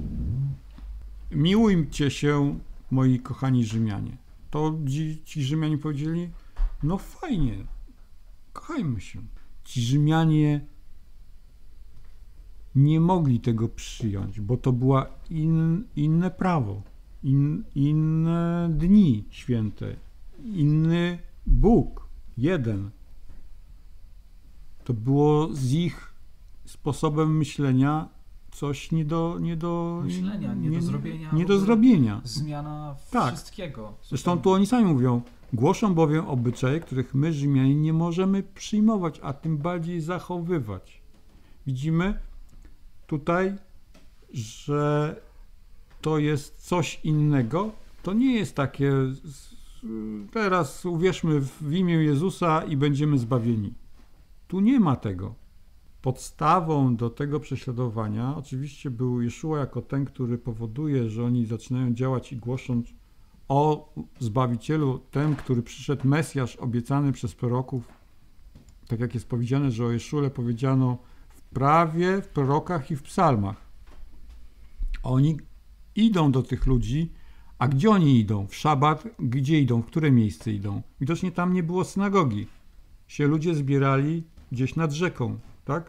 miłujcie się, moi kochani Rzymianie. To ci, ci Rzymianie powiedzieli, no fajnie, kochajmy się. Ci Rzymianie nie mogli tego przyjąć, bo to było in, inne prawo, in, inne dni święte, inny Bóg, jeden. To było z ich sposobem myślenia coś nie do, nie do myślenia, nie, nie do zrobienia. Nie do zrobienia. Zmiana tak. wszystkiego. Zresztą tu oni sami mówią, głoszą bowiem obyczaje, których my, Rzymianie, nie możemy przyjmować, a tym bardziej zachowywać. Widzimy tutaj, że to jest coś innego. To nie jest takie, teraz uwierzmy w imię Jezusa i będziemy zbawieni. Tu nie ma tego. Podstawą do tego prześladowania oczywiście był Jeszua jako ten, który powoduje, że oni zaczynają działać i głosząc o Zbawicielu, ten, który przyszedł, Mesjasz obiecany przez proroków, tak jak jest powiedziane, że o Jeszule powiedziano w prawie, w prorokach i w psalmach. Oni idą do tych ludzi, a gdzie oni idą? W szabat, gdzie idą? W które miejsce idą? Widocznie tam nie było synagogi. Się ludzie zbierali gdzieś nad rzeką, tak?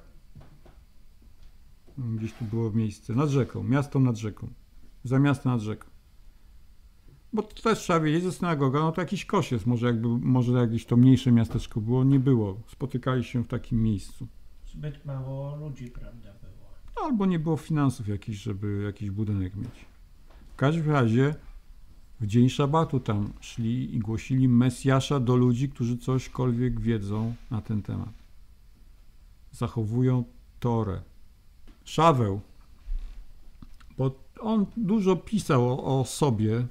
Gdzieś tu było miejsce, nad rzeką, miasto nad rzeką, za miasto nad rzeką. Bo to też trzeba wiedzieć, że synagoga, no to jakiś kosz jest, może, jakby, może jakieś to mniejsze miasteczko było, nie było. Spotykali się w takim miejscu. Zbyt mało ludzi, prawda, było. Albo nie było finansów jakichś, żeby jakiś budynek mieć. W każdym razie w dzień szabatu tam szli i głosili Mesjasza do ludzi, którzy cośkolwiek wiedzą na ten temat. Zachowują Torę. Szaweł, bo on dużo pisał o, o sobie,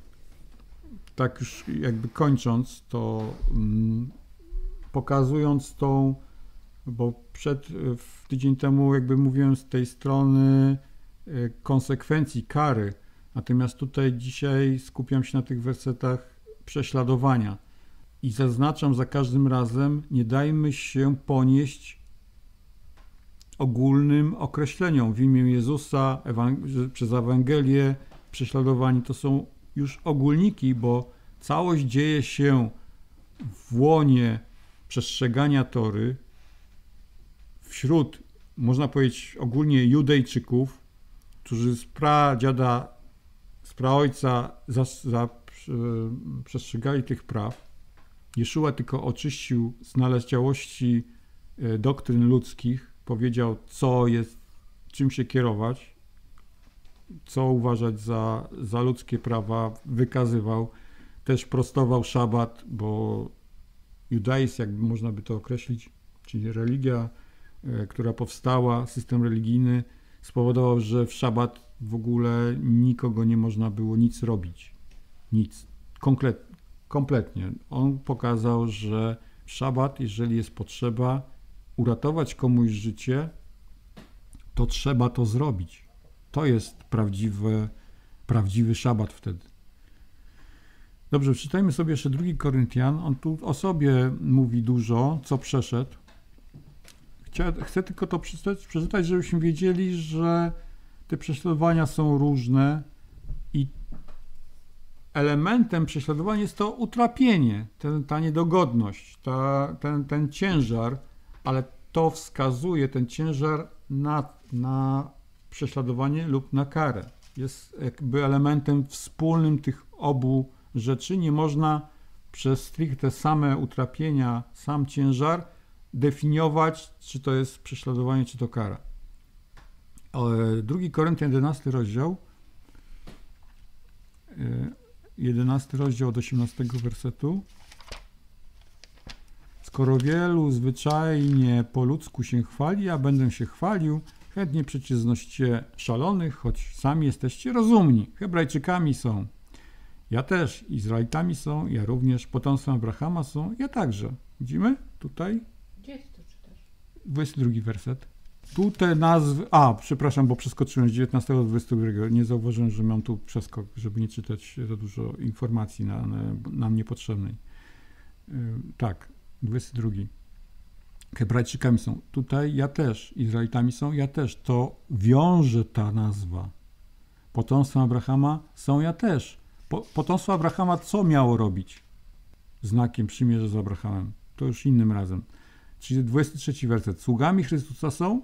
tak już jakby kończąc to, mm, pokazując tą, bo przed, w tydzień temu jakby mówiłem z tej strony y, konsekwencji, kary, natomiast tutaj dzisiaj skupiam się na tych wersetach prześladowania i zaznaczam za każdym razem, nie dajmy się ponieść ogólnym określeniom w imię Jezusa, ewang- przez Ewangelię, prześladowani to są już ogólniki, bo całość dzieje się w łonie przestrzegania Tory wśród, można powiedzieć ogólnie Judejczyków, którzy z pradziada, z praojca za, za, przestrzegali tych praw. Jeszua tylko oczyścił z naleciałości doktryn ludzkich, powiedział, co jest, czym się kierować, co uważać za, za ludzkie prawa, wykazywał, też prostował szabat, bo judaizm, jakby można by to określić, czyli religia, e, która powstała, system religijny, spowodował, że w szabat w ogóle nikogo nie można było nic robić. Nic. Komplet, kompletnie. On pokazał, że w szabat, jeżeli jest potrzeba uratować komuś życie, to trzeba to zrobić. To jest prawdziwy, prawdziwy szabat wtedy. Dobrze, przeczytajmy sobie jeszcze drugi Koryntian. On tu o sobie mówi dużo, co przeszedł. Chcę, chcę tylko to przeczytać, przeczytać, żebyśmy wiedzieli, że te prześladowania są różne i elementem prześladowania jest to utrapienie, ten, ta niedogodność, ta, ten, ten ciężar, ale to wskazuje ten ciężar na, na prześladowanie lub na karę. Jest jakby elementem wspólnym tych obu rzeczy. Nie można przez stricte same utrapienia, sam ciężar definiować, czy to jest prześladowanie, czy to kara. drugi Koryntian, jedenasty rozdział. jedenasty rozdział od osiemnastego wersetu. Skoro wielu zwyczajnie po ludzku się chwali, ja będę się chwalił, chętnie przecież znosicie szalonych, choć sami jesteście rozumni. Hebrajczykami są. Ja też. Izraelitami są. Ja również. Potomstwem Abrahama są. Ja także. Widzimy? Tutaj. Gdzie ty to czytasz? dwudziesty drugi werset. Tu te nazwy... A, przepraszam, bo przeskoczyłem z dziewiętnastego do dwudziestego drugiego. Nie zauważyłem, że mam tu przeskok, żeby nie czytać za dużo informacji na, na, nam niepotrzebnej. Yy, tak, dwudziesty drugi. Hebrajczykami są. Tutaj ja też. Izraelitami są. Ja też. To wiąże ta nazwa. Potomstwem Abrahama są. Ja też. Po, potomstwo Abrahama co miało robić? Znakiem przymierza z Abrahamem. To już innym razem. Czyli dwudziesty trzeci werset. Sługami Chrystusa są.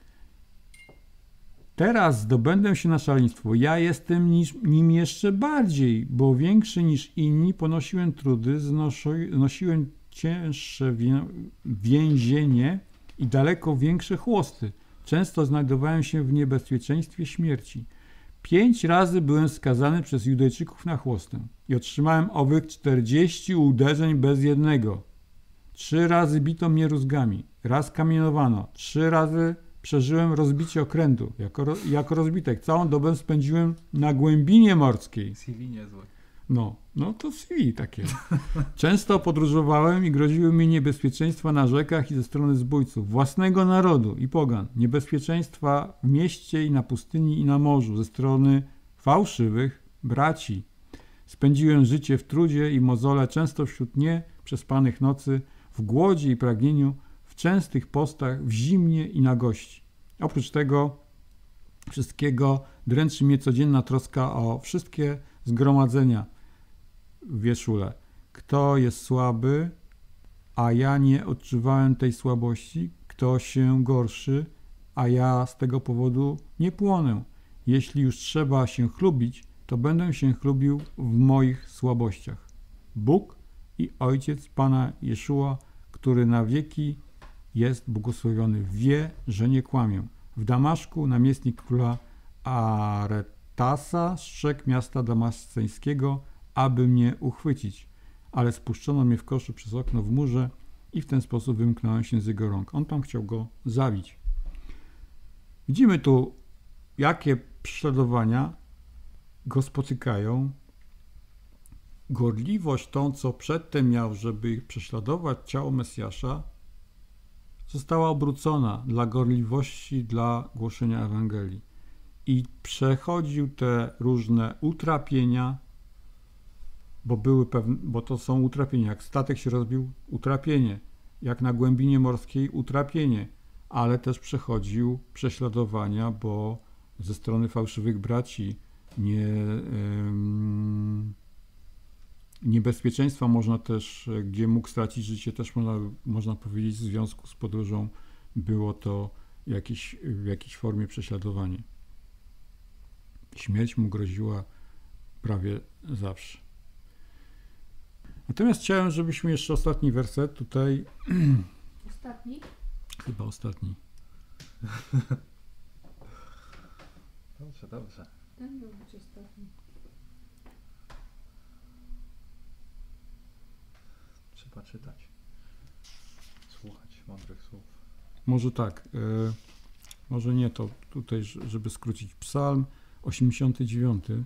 Teraz zdobędę się na szaleństwo. Ja jestem niż, nim jeszcze bardziej, bo większy niż inni ponosiłem trudy, znosiłem cięższe więzienie i daleko większe chłosty. Często znajdowałem się w niebezpieczeństwie śmierci. Pięć razy byłem skazany przez Judejczyków na chłostę i otrzymałem owych czterdzieści uderzeń bez jednego. Trzy razy bito mnie rózgami, raz kamienowano, trzy razy przeżyłem rozbicie okrętu jako, jako rozbitek. Całą dobę spędziłem na głębinie morskiej. C V niezłe. No, no to C V takie. Często podróżowałem i groziły mi niebezpieczeństwa na rzekach i ze strony zbójców, własnego narodu i pogan. Niebezpieczeństwa w mieście i na pustyni i na morzu, ze strony fałszywych braci. Spędziłem życie w trudzie i mozole, często wśród nieprzespanych nocy, w głodzie i pragnieniu, w częstych postach, w zimnie i nagości. Oprócz tego wszystkiego dręczy mnie codzienna troska o wszystkie zgromadzenia w Wieszule. Kto jest słaby, a ja nie odczuwałem tej słabości, kto się gorszy, a ja z tego powodu nie płonę. Jeśli już trzeba się chlubić, to będę się chlubił w moich słabościach. Bóg i Ojciec Pana Jeszua, który na wieki jest błogosławiony, wie, że nie kłamię. W Damaszku namiestnik króla Aretasa strzegł miasta damasceńskiego, aby mnie uchwycić, ale spuszczono mnie w koszu przez okno w murze i w ten sposób wymknąłem się z jego rąk. On tam chciał go zabić. Widzimy tu, jakie prześladowania go spotykają. Gorliwość tą, co przedtem miał, żeby prześladować ciało Mesjasza, została obrócona dla gorliwości, dla głoszenia Ewangelii. I przechodził te różne utrapienia, bo były pewne, bo to są utrapienia. Jak statek się rozbił, utrapienie. Jak na głębinie morskiej, utrapienie. Ale też przechodził prześladowania, bo ze strony fałszywych braci nie, ym, niebezpieczeństwa można też, gdzie mógł stracić życie, też można, można powiedzieć w związku z podróżą było to jakieś, w jakiejś formie prześladowanie. Śmierć mu groziła prawie zawsze. Natomiast chciałem, żebyśmy jeszcze ostatni werset tutaj... Ostatni? Chyba ostatni. Dobrze, dobrze. Ten miał być ostatni. Trzeba czytać. Słuchać mądrych słów. Może tak, y, może nie to tutaj, żeby skrócić. Psalm osiemdziesiąty dziewiąty.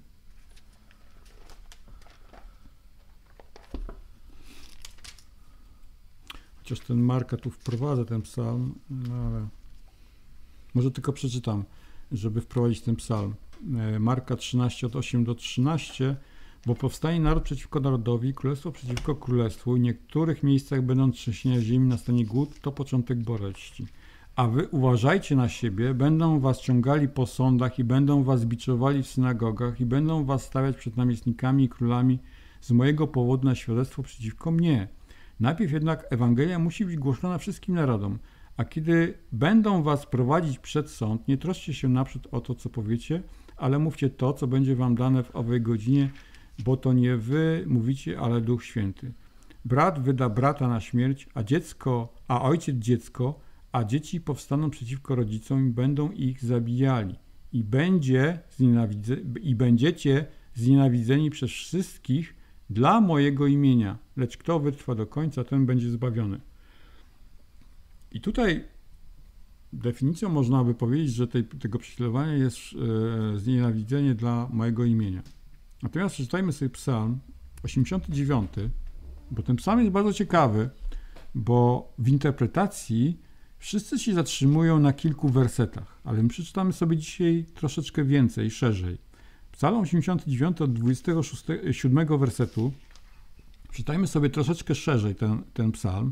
Chociaż ten Marka tu wprowadza ten psalm, no ale może tylko przeczytam, żeby wprowadzić ten psalm. Marka trzynaście od osiem do trzynastu. Bo powstanie naród przeciwko narodowi, królestwo przeciwko królestwu i w niektórych miejscach będą trzęsienia ziemi, nastanie głód, to początek boleści. A wy uważajcie na siebie, będą was ciągali po sądach i będą was biczowali w synagogach i będą was stawiać przed namiestnikami i królami z mojego powodu na świadectwo przeciwko mnie. Najpierw jednak Ewangelia musi być głoszona wszystkim narodom, a kiedy będą was prowadzić przed sąd, nie troszcie się naprzód o to, co powiecie, ale mówcie to, co będzie wam dane w owej godzinie, bo to nie wy mówicie, ale Duch Święty. Brat wyda brata na śmierć, a dziecko, a ojciec dziecko, a dzieci powstaną przeciwko rodzicom i będą ich zabijali. I będzie znienawidze, i będziecie znienawidzeni przez wszystkich dla mojego imienia, lecz kto wytrwa do końca, ten będzie zbawiony. I tutaj definicją można by powiedzieć, że tej, tego prześladowania jest e, znienawidzenie dla mojego imienia. Natomiast przeczytajmy sobie psalm osiemdziesiąty dziewiąty, bo ten psalm jest bardzo ciekawy, bo w interpretacji wszyscy się zatrzymują na kilku wersetach, ale my przeczytamy sobie dzisiaj troszeczkę więcej, szerzej. Psalm osiemdziesiąty dziewiąty od dwudziestego siódmego wersetu. Czytajmy sobie troszeczkę szerzej ten, ten psalm,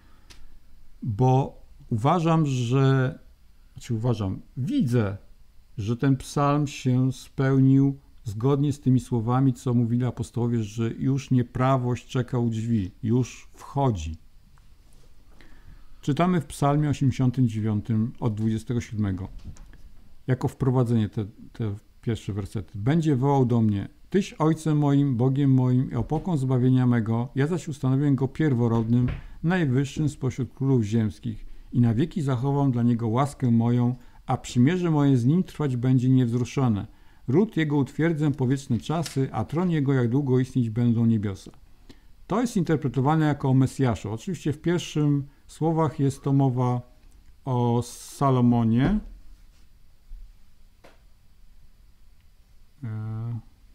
bo uważam, że, znaczy uważam, widzę, że ten psalm się spełnił zgodnie z tymi słowami, co mówili apostołowie, że już nieprawość czeka u drzwi, już wchodzi. Czytamy w psalmie osiemdziesiątym dziewiątym od dwudziestego siódmego. Jako wprowadzenie te, te pierwsze wersety. Będzie wołał do mnie: Tyś Ojcem moim, Bogiem moim i opoką zbawienia mego, ja zaś ustanowię go pierworodnym, najwyższym spośród królów ziemskich i na wieki zachowam dla niego łaskę moją, a przymierze moje z nim trwać będzie niewzruszone. Ród jego utwierdzę po wieczne czasy, a tron jego jak długo istnieć będą niebiosa. To jest interpretowane jako o Mesjaszu. Oczywiście w pierwszym słowach jest to mowa o Salomonie. Eee,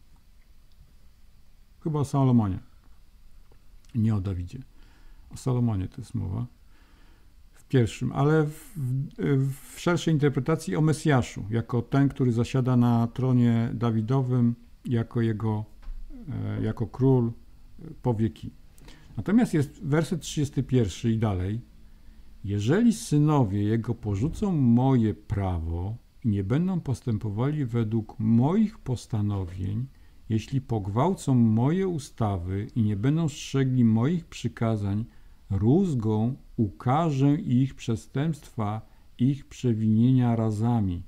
chyba o Salomonie. Nie o Dawidzie. O Salomonie to jest mowa. W pierwszym, ale w, w szerszej interpretacji o Mesjaszu, jako ten, który zasiada na tronie Dawidowym, jako jego, e, jako król po wieki. Natomiast jest werset trzydziesty pierwszy i dalej. Jeżeli synowie jego porzucą moje prawo i nie będą postępowali według moich postanowień, jeśli pogwałcą moje ustawy i nie będą strzegli moich przykazań, rózgą ukażę ich przestępstwa, ich przewinienia razami.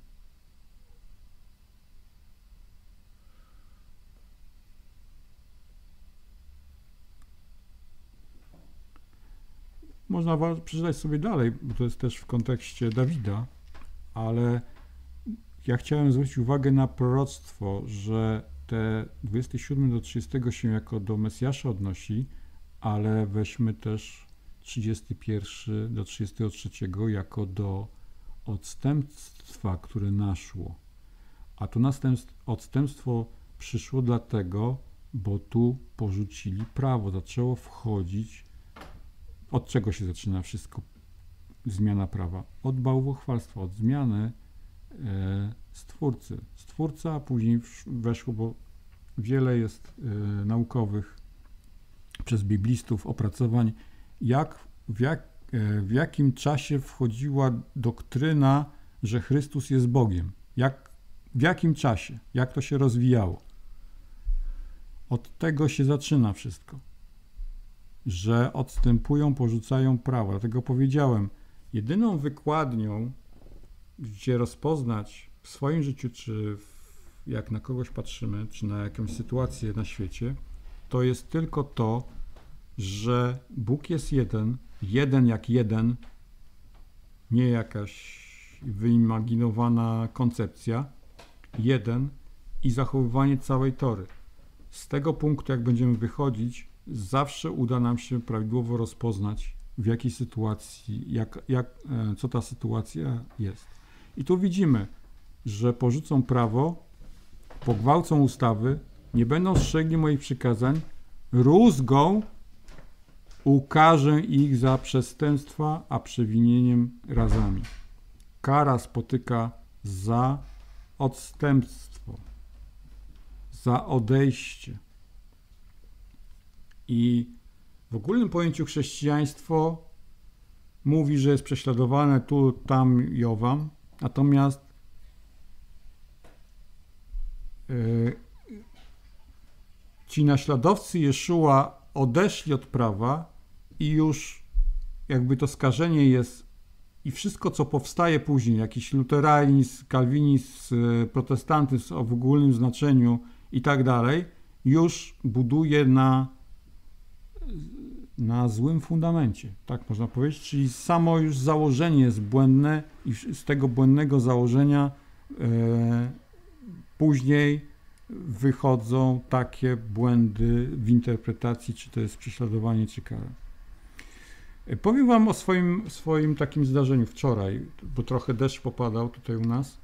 Można przeczytać sobie dalej, bo to jest też w kontekście Dawida, ale ja chciałem zwrócić uwagę na proroctwo, że te dwudziesty siódmy do trzydziestego się jako do Mesjasza odnosi, ale weźmy też trzydziesty pierwszy do trzydziestego trzeciego jako do odstępstwa, które naszło. A to odstępstwo przyszło dlatego, bo tu porzucili prawo, zaczęło wchodzić. Od czego się zaczyna wszystko? Zmiana prawa. Od bałwochwalstwa, od zmiany e, Stwórcy. Stwórca, a później weszło, bo wiele jest e, naukowych przez biblistów opracowań, jak w, jak e, w jakim czasie wchodziła doktryna, że Chrystus jest Bogiem. Jak, w jakim czasie? Jak to się rozwijało? Od tego się zaczyna wszystko. Że odstępują, porzucają prawo. Dlatego powiedziałem, jedyną wykładnią, gdzie rozpoznać w swoim życiu, czy w, jak na kogoś patrzymy, czy na jakąś sytuację na świecie, to jest tylko to, że Bóg jest jeden, jeden jak jeden, nie jakaś wyimaginowana koncepcja, jeden i zachowywanie całej Tory. Z tego punktu, jak będziemy wychodzić, zawsze uda nam się prawidłowo rozpoznać, w jakiej sytuacji, jak, jak, co ta sytuacja jest. I tu widzimy, że porzucą prawo, pogwałcą ustawy, nie będą strzegli moich przykazań, rózgą ukażę ich za przestępstwa, a przewinieniem razami. Kara spotyka za odstępstwo, za odejście. I w ogólnym pojęciu chrześcijaństwo mówi, że jest prześladowane tu, tam i owam, natomiast yy, ci naśladowcy Jeszua odeszli od prawa i już jakby to skażenie jest i wszystko, co powstaje później, jakiś luteranizm, kalwinizm, protestantyzm o w ogólnym znaczeniu i tak dalej, już buduje na na złym fundamencie, tak można powiedzieć, czyli samo już założenie jest błędne i z tego błędnego założenia e, później wychodzą takie błędy w interpretacji, czy to jest prześladowanie, czy kara. Powiem wam o swoim, swoim takim zdarzeniu wczoraj, bo trochę deszcz popadał tutaj u nas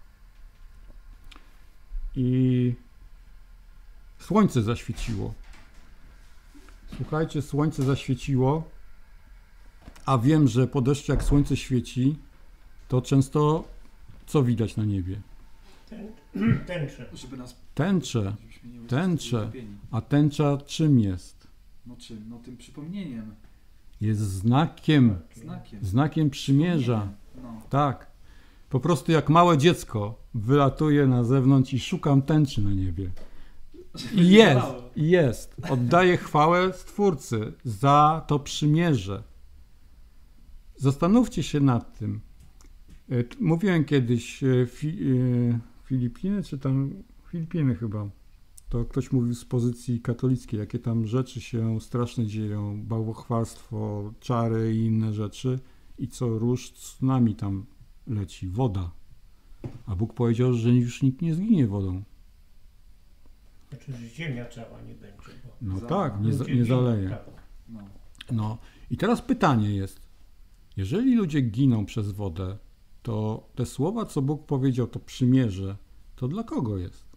i słońce zaświeciło. Słuchajcie, słońce zaświeciło, a wiem, że po deszczu jak słońce świeci, to często co widać na niebie? Tęcze. Żeby nas... Tęcze, żebyśmy nie byli tęcze. zgubieni. A tęcza czym jest? No czym? No tym przypomnieniem. Jest znakiem, Znakiem. znakiem przymierza. Przypomnieniem. No. Tak. Po prostu jak małe dziecko wylatuje na zewnątrz i szukam tęczy na niebie. I jest, i jest. Oddaję chwałę Stwórcy za to przymierze. Zastanówcie się nad tym. E, t- Mówiłem kiedyś e, fi, e, Filipiny, czy tam Filipiny chyba. To ktoś mówił z pozycji katolickiej, jakie tam rzeczy się straszne dzieją, bałwochwalstwo, czary i inne rzeczy. I co rusz tsunami tam leci, woda. A Bóg powiedział, że już nikt nie zginie wodą. Znaczy, że ziemia cała nie będzie. Bo No Za- tak, nie, za, ludzie nie giną, zaleje. tak. No. No i teraz pytanie jest, jeżeli ludzie giną przez wodę, to te słowa, co Bóg powiedział, to przymierze, to dla kogo jest?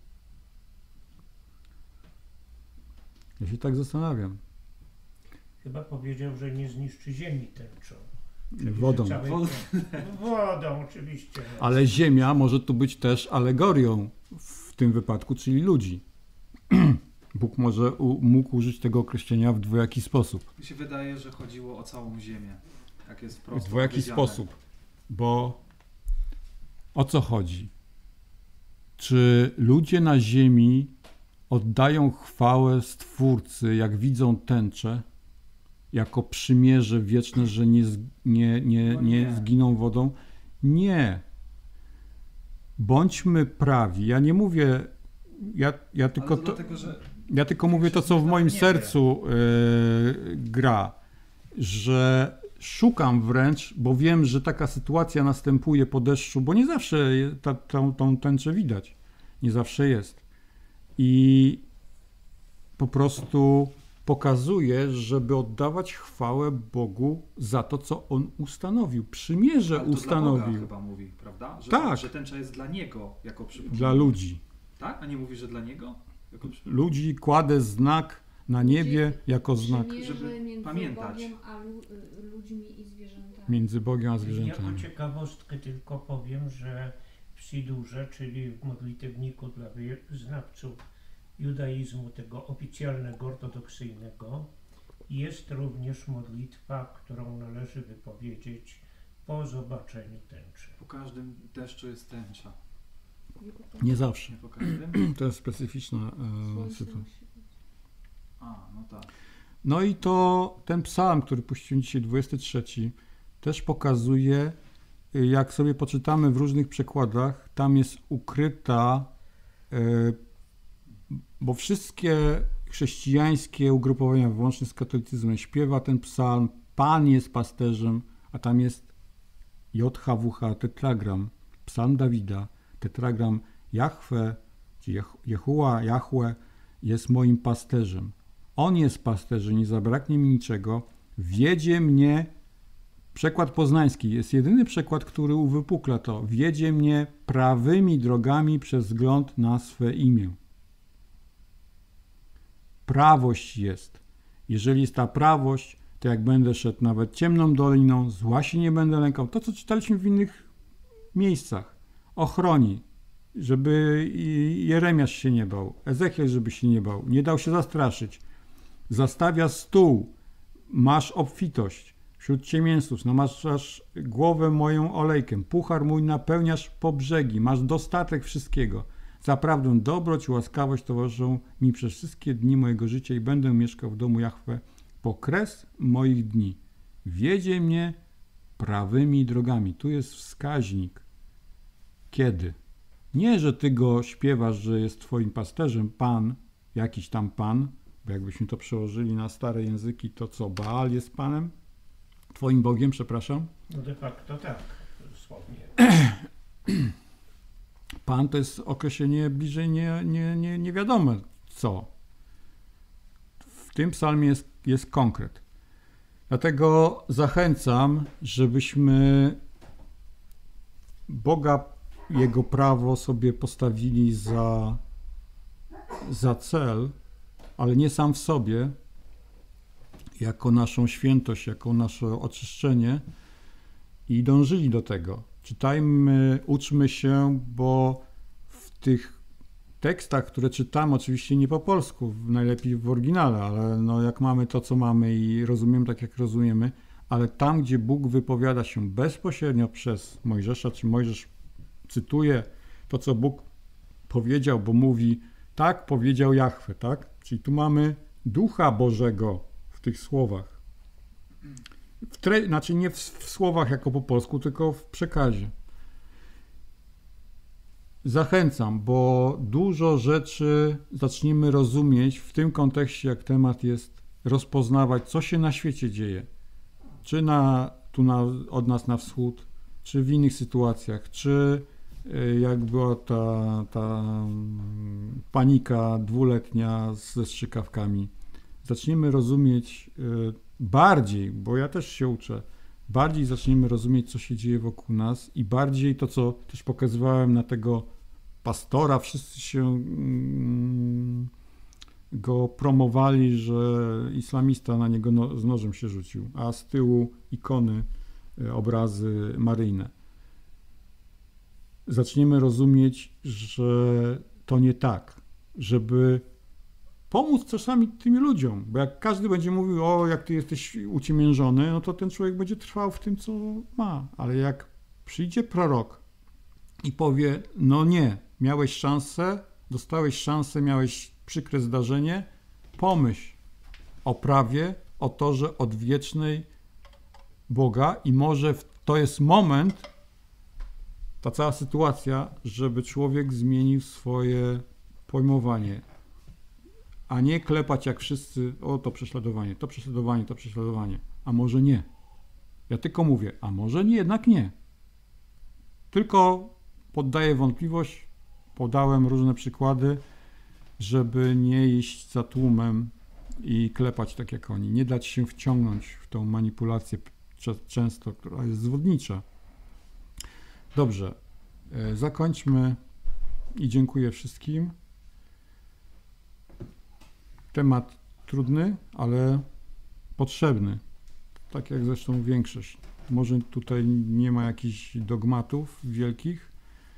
Ja się tak zastanawiam. Chyba powiedział, że nie zniszczy ziemi tęczą. Czyli, Wodą. że całej- Wodą. Wodą, oczywiście. No. Ale ziemia może tu być też alegorią w tym wypadku, czyli ludzi. Bóg może u, mógł użyć tego określenia w dwojaki sposób. Mi się wydaje, że chodziło o całą ziemię. Jak jest W wprost dwojaki powiedziane. sposób. Bo o co chodzi? Czy ludzie na ziemi oddają chwałę Stwórcy, jak widzą tęczę, jako przymierze wieczne, że nie, z- nie, nie, No nie nie. zginą wodą? Nie. Bądźmy prawi. Ja nie mówię, ja, ja tylko Ale to to, dlatego, że ja tylko mówię to, co w moim Nie sercu yy, gra, że szukam wręcz, bo wiem, że taka sytuacja następuje po deszczu, bo nie zawsze je- ta, tą, tą tęczę widać. Nie zawsze jest. I po prostu pokazuje, żeby oddawać chwałę Bogu za to, co On ustanowił. Przymierze ale to dla Boga ustanowił chyba mówi, prawda? Że, Tak. że tęcza jest dla Niego jako przypomnienie. dla ludzi. Tak? A nie mówi, że dla Niego? Jako przypomnienie. Ludzi kładę znak na niebie jako znak Przymierze żeby między pamiętać. Bogiem a lu- ludźmi i zwierzętami. między Bogiem a Jako zwierzętami. ciekawostkę tylko powiem, że w Sidurze, czyli w modlitewniku dla wyznawców judaizmu, tego oficjalnego, ortodoksyjnego, jest również modlitwa, którą należy wypowiedzieć po zobaczeniu tęczy. Po każdym deszczu jest tęcza. Nie zawsze. Nie po każdym? To jest specyficzna e, Słońce sytuacja. musi być. A, no tak. No i to ten psalm, który puściłem dzisiaj, dwudziesty trzeci, też pokazuje, y, jak sobie poczytamy w różnych przekładach, tam jest ukryta, y, bo wszystkie chrześcijańskie ugrupowania, włącznie z katolicyzmem, śpiewa ten psalm, Pan jest pasterzem, a tam jest J H W H, tetragram, psalm Dawida, tetragram Jahwe, czy Jeh- Jehua, Jahwe jest moim pasterzem. On jest pasterzem, nie zabraknie mi niczego. Wiedzie mnie, przekład poznański, jest jedyny przekład, który uwypukla to. Wiedzie mnie prawymi drogami przez wzgląd na swe imię. Prawość jest. Jeżeli jest ta prawość, to jak będę szedł nawet ciemną doliną, zła się nie będę lękał. To, co czytaliśmy w innych miejscach. Ochroni, żeby i Jeremiasz się nie bał, Ezechiel, żeby się nie bał, nie dał się zastraszyć. Zastawia stół, masz obfitość wśród ciemięsów, namaszasz głowę moją olejkiem, puchar mój napełniasz po brzegi, masz dostatek wszystkiego. Zaprawdę dobroć i łaskawość towarzyszą mi przez wszystkie dni mojego życia i będę mieszkał w domu Jahwe po kres moich dni. Wiedzie mnie prawymi drogami. Tu jest wskaźnik. Kiedy? Nie, że ty go śpiewasz, że jest twoim pasterzem, Pan, jakiś tam Pan, bo jakbyśmy to przełożyli na stare języki, to co, Baal jest Panem? Twoim Bogiem, przepraszam? No de facto tak, dosłownie. Pan to jest określenie bliżej nie, nie, nie, nie wiadome co. W tym psalmie jest, jest konkret. Dlatego zachęcam, żebyśmy Boga, Jego prawo sobie postawili za, za cel, ale nie sam w sobie, jako naszą świętość, jako nasze oczyszczenie i dążyli do tego. Czytajmy, uczmy się, bo w tych tekstach, które czytamy, oczywiście nie po polsku, najlepiej w oryginale, ale no jak mamy to, co mamy i rozumiemy tak, jak rozumiemy, ale tam, gdzie Bóg wypowiada się bezpośrednio przez Mojżesza, czy Mojżesz cytuje to, co Bóg powiedział, bo mówi, tak powiedział Jahwe, tak? Czyli tu mamy Ducha Bożego w tych słowach. W tre... Znaczy nie w, w słowach jako po polsku, tylko w przekazie. Zachęcam, bo dużo rzeczy zaczniemy rozumieć w tym kontekście, jak temat jest rozpoznawać, co się na świecie dzieje. Czy na, tu na, od nas na wschód, czy w innych sytuacjach, czy jak była ta, ta panika dwuletnia ze strzykawkami. Zaczniemy rozumieć bardziej, bo ja też się uczę, bardziej zaczniemy rozumieć, co się dzieje wokół nas i bardziej to, co też pokazywałem na tego pastora, wszyscy się mm, go promowali, że islamista na niego no, z nożem się rzucił, a z tyłu ikony, obrazy maryjne. Zaczniemy rozumieć, że to nie tak, żeby pomóc czasami tym ludziom, bo jak każdy będzie mówił, o jak ty jesteś uciemiężony, no to ten człowiek będzie trwał w tym, co ma, ale jak przyjdzie prorok i powie, no nie, miałeś szansę, dostałeś szansę, miałeś przykre zdarzenie, pomyśl o prawie, o torze odwiecznej Boga i może to jest moment, ta cała sytuacja, żeby człowiek zmienił swoje pojmowanie, a nie klepać jak wszyscy, o to prześladowanie, to prześladowanie, to prześladowanie, a może nie. Ja tylko mówię, a może nie, jednak nie. Tylko poddaję wątpliwość, podałem różne przykłady, żeby nie iść za tłumem i klepać tak jak oni, nie dać się wciągnąć w tą manipulację często, która jest zwodnicza. Dobrze, zakończmy i dziękuję wszystkim. Temat trudny, ale potrzebny, tak jak zresztą większość. Może tutaj nie ma jakichś dogmatów wielkich.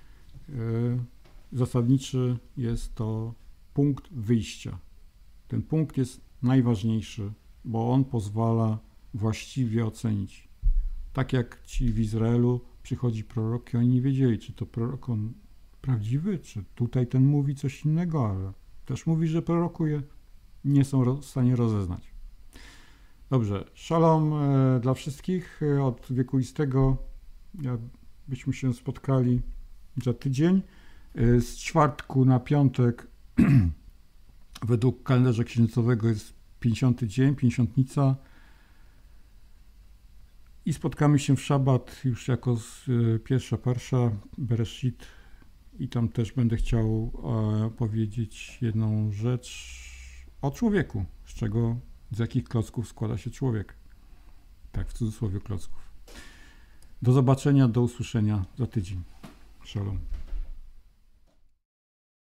Zasadniczy jest to punkt wyjścia. Ten punkt jest najważniejszy, bo on pozwala właściwie ocenić. Tak jak ci w Izraelu przychodzi prorok i oni nie wiedzieli, czy to prorok on prawdziwy, czy tutaj ten mówi coś innego, ale też mówi, że prorokuje. Nie są w stanie rozeznać. Dobrze, szalom e, dla wszystkich e, od wiekuistego. Ja, byśmy się spotkali za tydzień. E, z czwartku na piątek według kalendarza księżycowego jest pięćdziesiąty dzień, pięćdziesiątnica. I spotkamy się w szabat już jako z, e, pierwsza parsza, Bereshit. I tam też będę chciał e, powiedzieć jedną rzecz o człowieku, z czego, z jakich klocków składa się człowiek. Tak, w cudzysłowie klocków. Do zobaczenia, do usłyszenia za tydzień. Shalom.